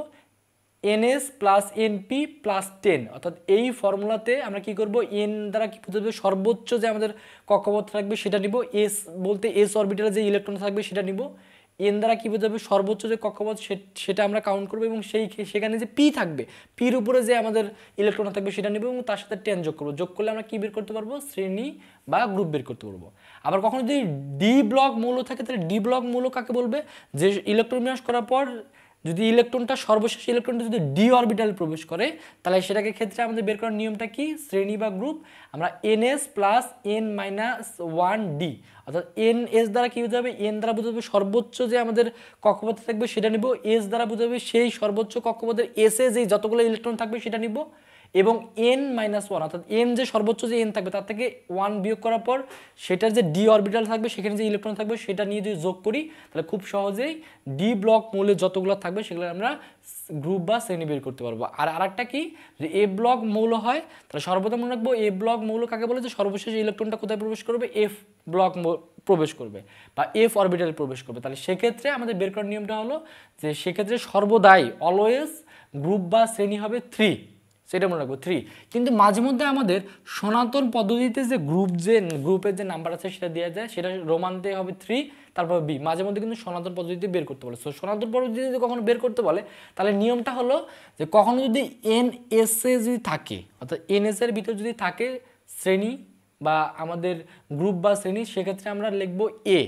NS plus NP plus ten, অর্থাৎ এই ফর্মুলাতে আমরা কি করব, এন দ্বারা কি বোঝাবে সর্বোচ্চ যে আমাদের কক্ষপথ থাকবে সেটা নিব, এস বলতে এস অরবিটালে যে ইলেকট্রন থাকবে সেটা নিব, এন দ্বারা কি বোঝাবে সর্বোচ্চ যে কক্ষপথ সেটা আমরা কাউন্ট করবো এবং সেই সেখানে যে পি থাকবে পির উপরে যে আমাদের ইলেকট্রন থাকবে সেটা নিব এবং তার সাথে টেন যোগ করবো। যোগ করলে আমরা কি বের করতে পারবো, শ্রেণী বা গ্রুপ বের করতে পারবো। আবার কখনো যদি ডি ব্লক মৌল থাকে তাহলে ডি ব্লক মৌল কাকে বলবে, যে ইলেকট্রন বিন্যাস করার পর যদি ইলেকট্রনটা সর্বশেষ ইলেকট্রনটা যদি ডি অরবিটালে প্রবেশ করে তাহলে সেটাকে ক্ষেত্রে আমাদের বের করার নিয়মটা কি, শ্রেণী বা গ্রুপ আমরা NS plus N minus one D, অর্থাৎ এন এস দ্বারা কি বোঝাবে, এন দ্বারা বোঝাবে সর্বোচ্চ যে আমাদের কক্ষপথ থাকবে সেটা নিব, এস দ্বারা বোঝাবে সেই সর্বোচ্চ কক্ষপথের এসে যে যতগুলো ইলেকট্রন থাকবে সেটা নিব, এবং এন মাইনাস ওয়ান অর্থাৎ এন যে সর্বোচ্চ যে এন থাকবে তার থেকে ওয়ান বিয়োগ করার পর সেটার যে ডি অরবিটাল থাকবে সেখানে যে ইলেকট্রন থাকবে সেটা নিয়ে যদি যোগ করি তাহলে খুব সহজেই ডি ব্লক মৌলের যতগুলো থাকবে সেগুলো আমরা গ্রুপ বা শ্রেণী বের করতে পারবো। আর আরেকটা কি, যে এ ব্লক মৌল হয় তাহলে সর্বপ্রথম মনে রাখবো এ ব্লক মৌল কাকে বলে, যে সর্বশেষ ইলেকট্রনটা কোথায় প্রবেশ করবে, এফ ব্লক প্রবেশ করবে বা এফ অরবিটালে প্রবেশ করবে। তাহলে সেক্ষেত্রে আমাদের বের করার নিয়মটা হলো যে সেক্ষেত্রে সর্বদাই অলওয়েজ গ্রুপ বা শ্রেণী হবে থ্রি, সেটা মনে রাখবো থ্রি। কিন্তু মাঝে মধ্যে আমাদের সনাতন পদ্ধতিতে যে গ্রুপ যে গ্রুপের যে নাম্বার আছে সেটা দেওয়া যায়, সেটা রোমান দিয়ে হবে থ্রি তারপর বি, মাঝে মধ্যে কিন্তু সনাতন পদ্ধতিতে বের করতে বলে। সো সনাতন পদ্ধতিতে কখনো বের করতে বলে তাহলে নিয়মটা হলো যে কখনো যদি এন এস এ যদি থাকে অর্থাৎ এন এস এর ভিতর যদি থাকে শ্রেণী বা আমাদের গ্রুপ বা শ্রেণী সেক্ষেত্রে আমরা লিখবো এ।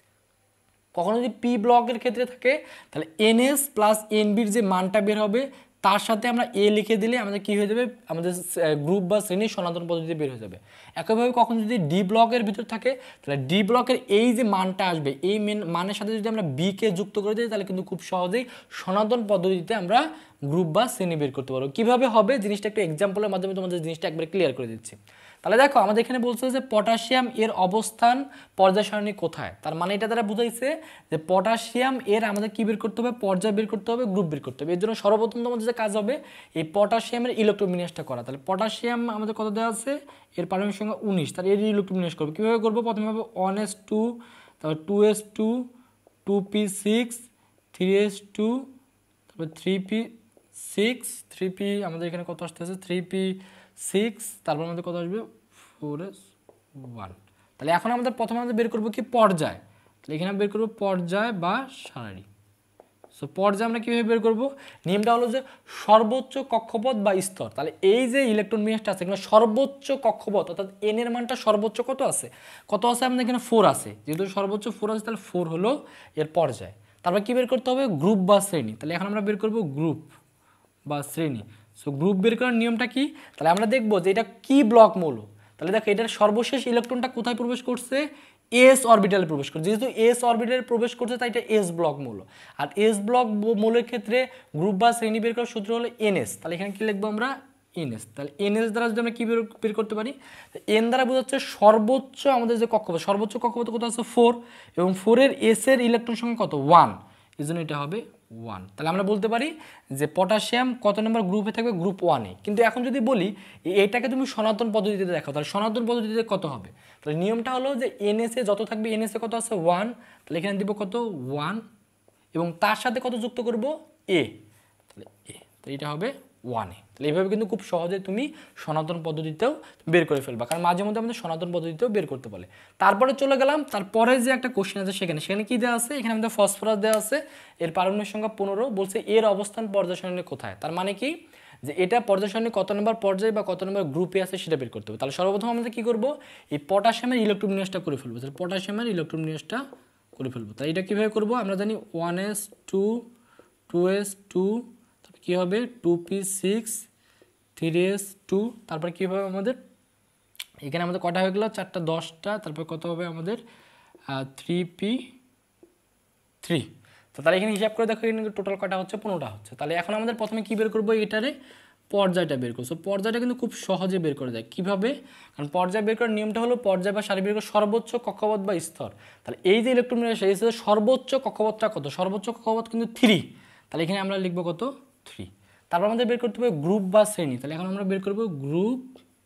কখনো যদি পি ব্লকের ক্ষেত্রে থাকে তাহলে এনএস প্লাস এনবির যে মানটা বের হবে তার সাথে আমরা এ লিখে দিলে আমাদের কি হয়ে যাবে, আমাদের গ্রুপ বা শ্রেণীর সনাতন পদ্ধতিতে বের হয়ে যাবে। একইভাবে কখন যদি ডি ব্লকের ভিতর থাকে তাহলে ডি ব্লকের এই যে মানটা আসবে এই মানের সাথে যদি আমরা বি কে যুক্ত করে দিই তাহলে কিন্তু খুব সহজেই সনাতন পদ্ধতিতে আমরা গ্রুপ বা শ্রেণী বের করতে পারবো। কিভাবে হবে জিনিসটা একটু এক্সাম্পলের মাধ্যমে তোমাদের জিনিসটা একবার ক্লিয়ার করে দিচ্ছি। তাহলে দেখো আমাদের এখানে বলছে যে পটাশিয়াম এর অবস্থান পর্যায় সারণী কোথায়, তার মানে এটা দ্বারা বুঝাইছে যে পটাশিয়াম এর আমাদের কি বের করতে হবে, পর্যায় বের করতে হবে, গ্রুপ বের করতে হবে। এর জন্য সর্বপ্রথম তোমাদের যে কাজ হবে এই পটাশিয়ামের ইলেকট্রন বিন্যাসটা করা। তাহলে পটাশিয়াম আমাদের কত দেওয়া আছে, এর পারমাণবিক সংখ্যা উনিশ, তাহলে এর ইলেকট্রন বিন্যাস করবো। কীভাবে করবো, প্রথমে হবে ওয়ান এস টু, তারপর two S two, two P six, three S two, তারপর three P six, three P আমাদের এখানে কত আসতে আছে, থ্রি পি সিক্স, তারপর আমাদের কত আসবে ফোর এস ওয়ান। তাহলে এখন আমাদের প্রথমে আমাদের বের করবো কি পর্যায়, তাহলে এখানে বের করবো পর্যায় বা সারি। সো পর্যায় আমরা কীভাবে বের করবো, নিয়মটা হলো যে সর্বোচ্চ কক্ষপথ বা স্তর। তাহলে এই যে ইলেকট্রন বিন্যাসটা আছে এখানে সর্বোচ্চ কক্ষপথ অর্থাৎ এন এর মানটা সর্বোচ্চ কত আছে, কত আছে আমাদের এখানে ফোর আছে, যেহেতু সর্বোচ্চ ফোর আছে তাহলে ফোর হলো এর পর্যায়। তারপর কী বের করতে হবে, গ্রুপ বা শ্রেণী। তাহলে এখন আমরা বের করবো গ্রুপ বা শ্রেণী। সো গ্রুপ বের করার নিয়মটা কি, তাহলে আমরা দেখবো যে এটা কি ব্লক মৌল। তাহলে দেখো এটার সর্বশেষ ইলেকট্রনটা কোথায় প্রবেশ করছে, এস অরবিটালে প্রবেশ করছে, যেহেতু এস অরবিটালে প্রবেশ করছে তাই এটা এস ব্লক মৌল। আর এস ব্লক মৌলের ক্ষেত্রে গ্রুপ বা শ্রেণী বের করার সূত্র হলো এনএস। তাহলে এখানে কি লিখবো আমরা এনএস। তাহলে এনএস দ্বারা যদি আমরা কি বের করতে পারি, এন দ্বারা বোঝাচ্ছে সর্বোচ্চ আমাদের যে কক্ষপথ, সর্বোচ্চ কক্ষপথ কত আছে ফোর, এবং ফোরের এস এর ইলেকট্রন সংখ্যা কত ওয়ান, এই জন্য এটা হবে ওয়ান। তাহলে আমরা বলতে পারি যে পটাশিয়াম কত নম্বর গ্রুপে থাকবে, গ্রুপ ওয়ানে। কিন্তু এখন যদি বলি এটাকে তুমি সনাতন পদ্ধতিতে দেখো, তাহলে সনাতন পদ্ধতিতে কত হবে, তাহলে নিয়মটা হলো যে এনএসএ যত থাকবে, এনএসএ কত আছে ওয়ান, তাহলে এখানে দিব কত ওয়ান, এবং তার সাথে কত যুক্ত করব এ, তাহলে এ, তাহলে এটা হবে ওয়ানে। তাহলে এইভাবে কিন্তু খুব সহজে তুমি সনাতন পদ্ধতিতেও বের করে ফেলবা, কারণ মাঝে মধ্যে আমাদের সনাতন পদ্ধতিতেও বের করতে বলে। তারপরে চলে গেলাম, তারপরে যে একটা কোশ্চেন আছে সেখানে সেখানে কি দেওয়া আছে, এখানে আমাদের ফসফরাস দেওয়া আছে, এর পারমাণবিক সংখ্যা পনেরো, বলছে এর অবস্থান পর্যায় সারণী কোথায়। তার মানে কি যে এটা পর্যায় সারণী কত নম্বর পর্যায়ে বা কত নম্বর গ্রুপে আছে সেটা বের করতে হবে। তাহলে সর্বপ্রথম আমাদের কি করব, এই পটাশিয়ামের ইলেকট্রন বিন্যাসটা করে ফেলবো। তাহলে পটাশিয়ামের ইলেকট্রন বিন্যাসটা করে ফেলবো। তাহলে এটা কীভাবে করবো, আমরা জানি one S two, two S two, তারপর কী হবে two P six, three S two, তারপরে কী হবে আমাদের এখানে আমাদের কটা হয়ে গেলো চারটা দশটা, তারপর কত হবে আমাদের থ্রি পি থ্রি। তো তাহলে এখানে হিসাব করে দেখো এখানে টোটাল কটা হচ্ছে, পনেরোটা হচ্ছে। তাহলে এখন আমাদের প্রথমে কী বের করবো, এটারে পর্যায়টা বের করবো। পর্যায়টা কিন্তু খুব সহজে বের করে দেয়। কীভাবে, কারণ পর্যায় বের করার নিয়মটা হলো পর্যায় বা সারি বের করে সর্বোচ্চ কক্ষপথ বা স্তর। তাহলে এই যে ইলেকট্রন বিন্যাস এই সর্বোচ্চ কক্ষপথটা কত, সর্বোচ্চ কক্ষপথ কিন্তু থ্রি, তাহলে এখানে আমরা লিখবো কত থ্রি। তারপর আমাদের বের করতে হবে গ্রুপ বা শ্রেণী। তাহলে এখন আমরা বের করবো গ্রুপ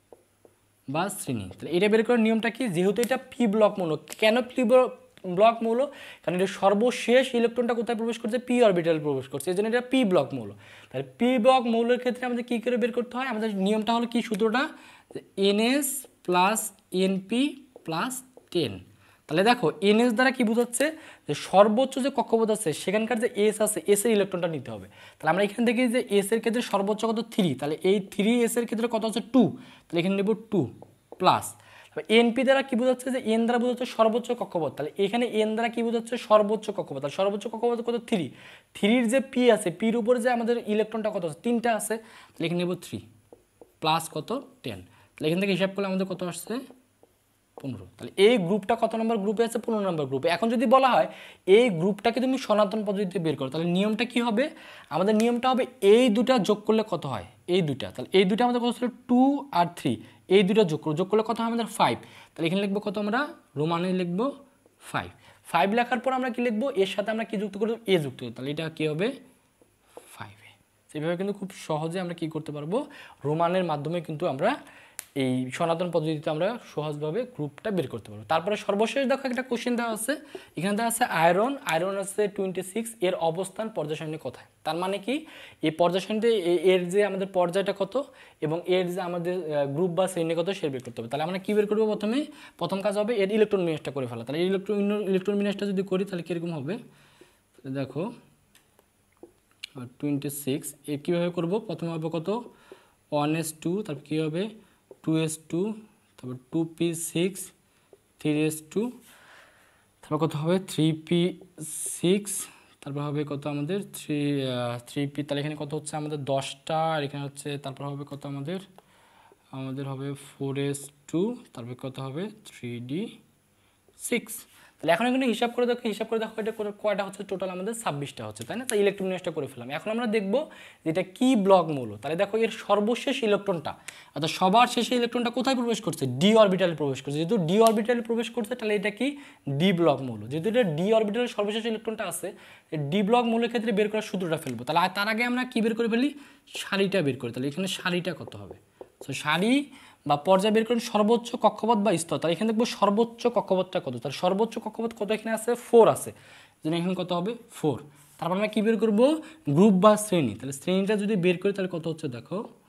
বা শ্রেণী। তাহলে এটা বের করার নিয়মটা কি, যেহেতু এটা পি ব্লক মৌল, কেন পি ব্লক মৌল, কারণ এটা সর্বশেষ ইলেকট্রনটা কোথায় প্রবেশ করছে, পি অরবিটাল প্রবেশ করছে, এই জন্য এটা পি ব্লক মৌল। তাহলে পি ব্লক মৌলের ক্ষেত্রে আমাদের কী করে বের করতে হয়, আমাদের নিয়মটা হলো কি সূত্রটা, NS plus NP plus ten. তাহলে দেখো এনএস দ্বারা কি বোঝাচ্ছে, যে সর্বোচ্চ যে কক্ষপথ আছে সেখানকার যে এস আছে এস এর ইলেকট্রনটা নিতে হবে। তাহলে আমরা এখানে দেখি যে এস এর ক্ষেত্রে সর্বোচ্চ কত থ্রি, তাহলে এই থ্রি এস এর ক্ষেত্রে কত হচ্ছে টু, তাহলে এখানে নেব টু প্লাস এনপি দ্বারা কি বোঝাচ্ছে, যে এন দ্বারা বোঝাচ্ছে সর্বোচ্চ কক্ষপথ, তাহলে এখানে এন দ্বারা কি বোঝাচ্ছে সর্বোচ্চ কক্ষপথ, তাহলে সর্বোচ্চ কক্ষপথ কত থ্রি, থ্রির যে পি আছে পির উপরে যে আমাদের ইলেকট্রনটা কত আছে তিনটা আছে, তাহলে এখানে নেব থ্রি প্লাস কত টেন, তাহলে এখান থেকে হিসাব করলে আমাদের কত আসছে পনেরো। তাহলে এই গ্রুপটা কত নম্বর গ্রুপে আছে, পনেরো নম্বর গ্রুপে। এখন যদি বলা হয় এই গ্রুপটাকে তুমি সনাতন পদ্ধতিতে বের করো, তাহলে নিয়মটা কি হবে, আমাদের নিয়মটা হবে এই দুটা যোগ করলে কত হয়, এই দুটা, তাহলে এই দুটা আমাদের কত ছিল টু আর থ্রি, এই দুটা যোগ করো, যোগ করলে কত হয় আমাদের ফাইভ। তাহলে এখানে লিখবো কত, আমরা রোমানে লিখবো ফাইভ। ফাইভ লেখার পর আমরা কি লিখবো, এর সাথে আমরা কি যুক্ত করবো, এ যুক্ত করবো, তাহলে এটা কি হবে ফাইভে। সেভাবে কিন্তু খুব সহজে আমরা কি করতে পারবো, রোমানের মাধ্যমে কিন্তু আমরা এই সনাতন পদ্ধতিতে আমরা সহজভাবে গ্রুপটা বের করতে পারবো। তারপরে সর্বশেষ দেখো একটা কোশ্চেন দেওয়া আছে, এখানে দেওয়া আছে আয়রন, আয়রন আছে টোয়েন্টি সিক্স, এর অবস্থান পর্যায় সারণী কোথায়। তার মানে কি এই পর্যায় সারণীতে এর যে আমাদের পর্যায়টা কত এবং এর যে আমাদের গ্রুপ বা শ্রেণী কত সে বের করতে হবে। তাহলে আমরা কি বের করবো, প্রথমে প্রথম কাজ হবে এর ইলেকট্রন বিন্যাসটা করে ফেলা। তাহলে ইলেকট্রন ইলেকট্রন বিন্যাসটা যদি করি তাহলে কীরকম হবে, দেখো টোয়েন্টি সিক্স এর কীভাবে করবো, প্রথমে হবে কত ওয়ান এস টু, তারপর কী হবে টু এস টু, তারপর two P six, three S two, তারপর কত হবে থ্রি পি সিক্স, তারপর হবে কত আমাদের থ্রি থ্রি পি, তাহলে এখানে কত হচ্ছে আমাদের দশটা, আর এখানে হচ্ছে তারপর হবে কত আমাদের আমাদের হবে ফোর এস টু, তারপর কত হবে থ্রি ডি সিক্স। তাহলে এখন এখানে হিসাব করে দেখো, হিসাব করে দেখো এটা কয়টা হচ্ছে, টোটাল আমাদের ছাব্বিশটা হচ্ছে, তাই না। তাই ইলেকট্রন বিন্যাসটা করে ফেলাম। এখন আমরা দেখবো যে এটা কি ব্লক মৌল। তাহলে দেখো এর সর্বশেষ ইলেকট্রনটা অর্থাৎ সবার শেষে ইলেকট্রনটা কোথায় প্রবেশ করছে, ডি অরবিটালে প্রবেশ করছে। যেহেতু ডি অরবিটালে প্রবেশ করছে তাহলে এটা কি ডি ব্লক মৌল। যেহেতু এটা ডি অরবিটালের সর্বশেষ ইলেকট্রনটা আছে, ডি ব্লক মৌলের ক্ষেত্রে বের করার সূত্রটা ফেলবো। তাহলে তার আগে আমরা কি বের করে ফেলি, সারিটা বের করি। তাহলে এখানে সারিটা কত হবে, তো সারি বা পর্যায় বের করেন সর্বোচ্চ কক্ষপথ বা স্তর। তাহলে এখানে দেখবো সর্বোচ্চ কক্ষপথটা কত, তাহলে সর্বোচ্চ কক্ষপথ কত এখানে আছে ফোর আছে, যেন এখানে কত হবে ফোর। তারপর আমরা কী বের করবো, গ্রুপ বা শ্রেণী। তাহলে শ্রেণীটা যদি বের করি তাহলে কত হচ্ছে, দেখো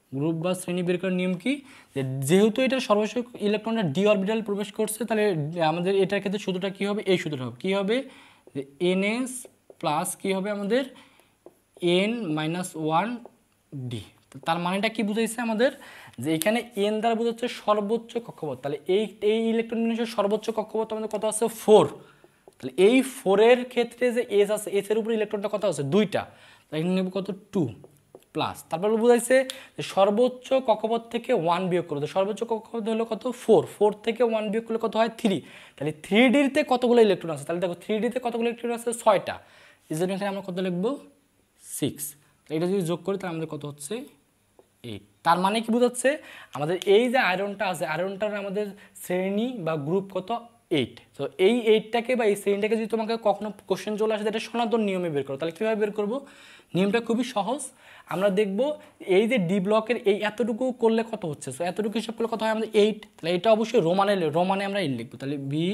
গ্রুপ বা শ্রেণী বের করার নিয়ম কি, যে যেহেতু এটা সর্বশেষ ইলেকট্রনটা ডি অরবিটাল প্রবেশ করছে, তাহলে আমাদের এটার ক্ষেত্রে সূত্রটা কী হবে, এই সূত্রটা হবে কী হবে, যে এনএস প্লাস কী হবে আমাদের এন মাইনাস ওয়ান ডি। তার মানেটা কি বুঝাইছে আমাদের, যে এখানে এন দ্বারা বোঝাচ্ছে সর্বোচ্চ কক্ষপথ, তাহলে এই এই ইলেকট্রন বিন্যাসের সর্বোচ্চ কক্ষপথ আমাদের কত আছে, ফোর। তাহলে এই ফোরের ক্ষেত্রে যে এস আছে, এস এর উপর ইলেকট্রনটা কত আছে, দুইটা, তাই এখানে নেব কত, টু প্লাস, তারপর বুঝাইছে যে সর্বোচ্চ কক্ষপথ থেকে ওয়ান বিয়োগ করো, তো সর্বোচ্চ কক্ষপথ হলো কত, ফোর, ফোর থেকে ওয়ান বিয়োগ করলে কত হয়, থ্রি। তাহলে থ্রি ডিতে কতগুলো ইলেকট্রন আছে, তাহলে দেখো থ্রি ডিতে কতগুলো ইলেকট্রন আছে, ছয়টা, এই জন্য এখানে আমরা কত লিখবো, সিক্স। এটা যদি যোগ করি তাহলে আমাদের কত হচ্ছে, এইট। তার মানে কি বোঝাচ্ছে, আমাদের এই যে আয়রনটা আছে, আয়রনটার আমাদের শ্রেণী বা গ্রুপ কত, এইট। তো এই এইটটাকে বা এই শ্রেণীটাকে যদি তোমাকে কখনো কোশ্চেন চলে আসে এটা সনাতন নিয়মে বের করো, তাহলে কীভাবে বের করবো, নিয়মটা খুবই সহজ। আমরা দেখব এই যে ডি ব্লকের এই এতটুকু করলে কত হচ্ছে, সো এতটুকু হিসাব করলে কত হয় আমাদের এইট, তাহলে এটা অবশ্যই রোমানে রোমানে আমরা এইট লিখবো, তাহলে বি,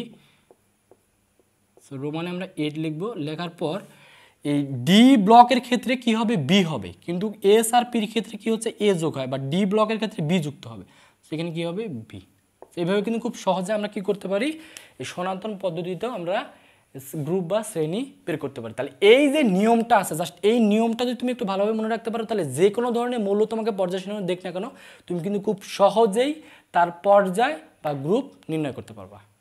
সো রোমানে আমরা এইট লিখবো। লেখার পর এই ডি ব্লকের ক্ষেত্রে কি হবে, বি হবে, কিন্তু এস আর পির ক্ষেত্রে কি হচ্ছে, এ যোগ হয়, বা ডি ব্লকের ক্ষেত্রে বি যুক্ত হবে, সেখানে কি হবে, বি। এইভাবে কিন্তু খুব সহজে আমরা কি করতে পারি, এই সনাতন পদ্ধতিতেও আমরা গ্রুপ বা শ্রেণী বের করতে পারি। তাহলে এই যে নিয়মটা আছে, জাস্ট এই নিয়মটা যদি তুমি একটু ভালোভাবে মনে রাখতে পারো, তাহলে যে কোনো ধরনের মৌল তোমাকে পর্যায় সারণী দেখ না কেন, তুমি কিন্তু খুব সহজেই তার পর্যায় বা গ্রুপ নির্ণয় করতে পারবা।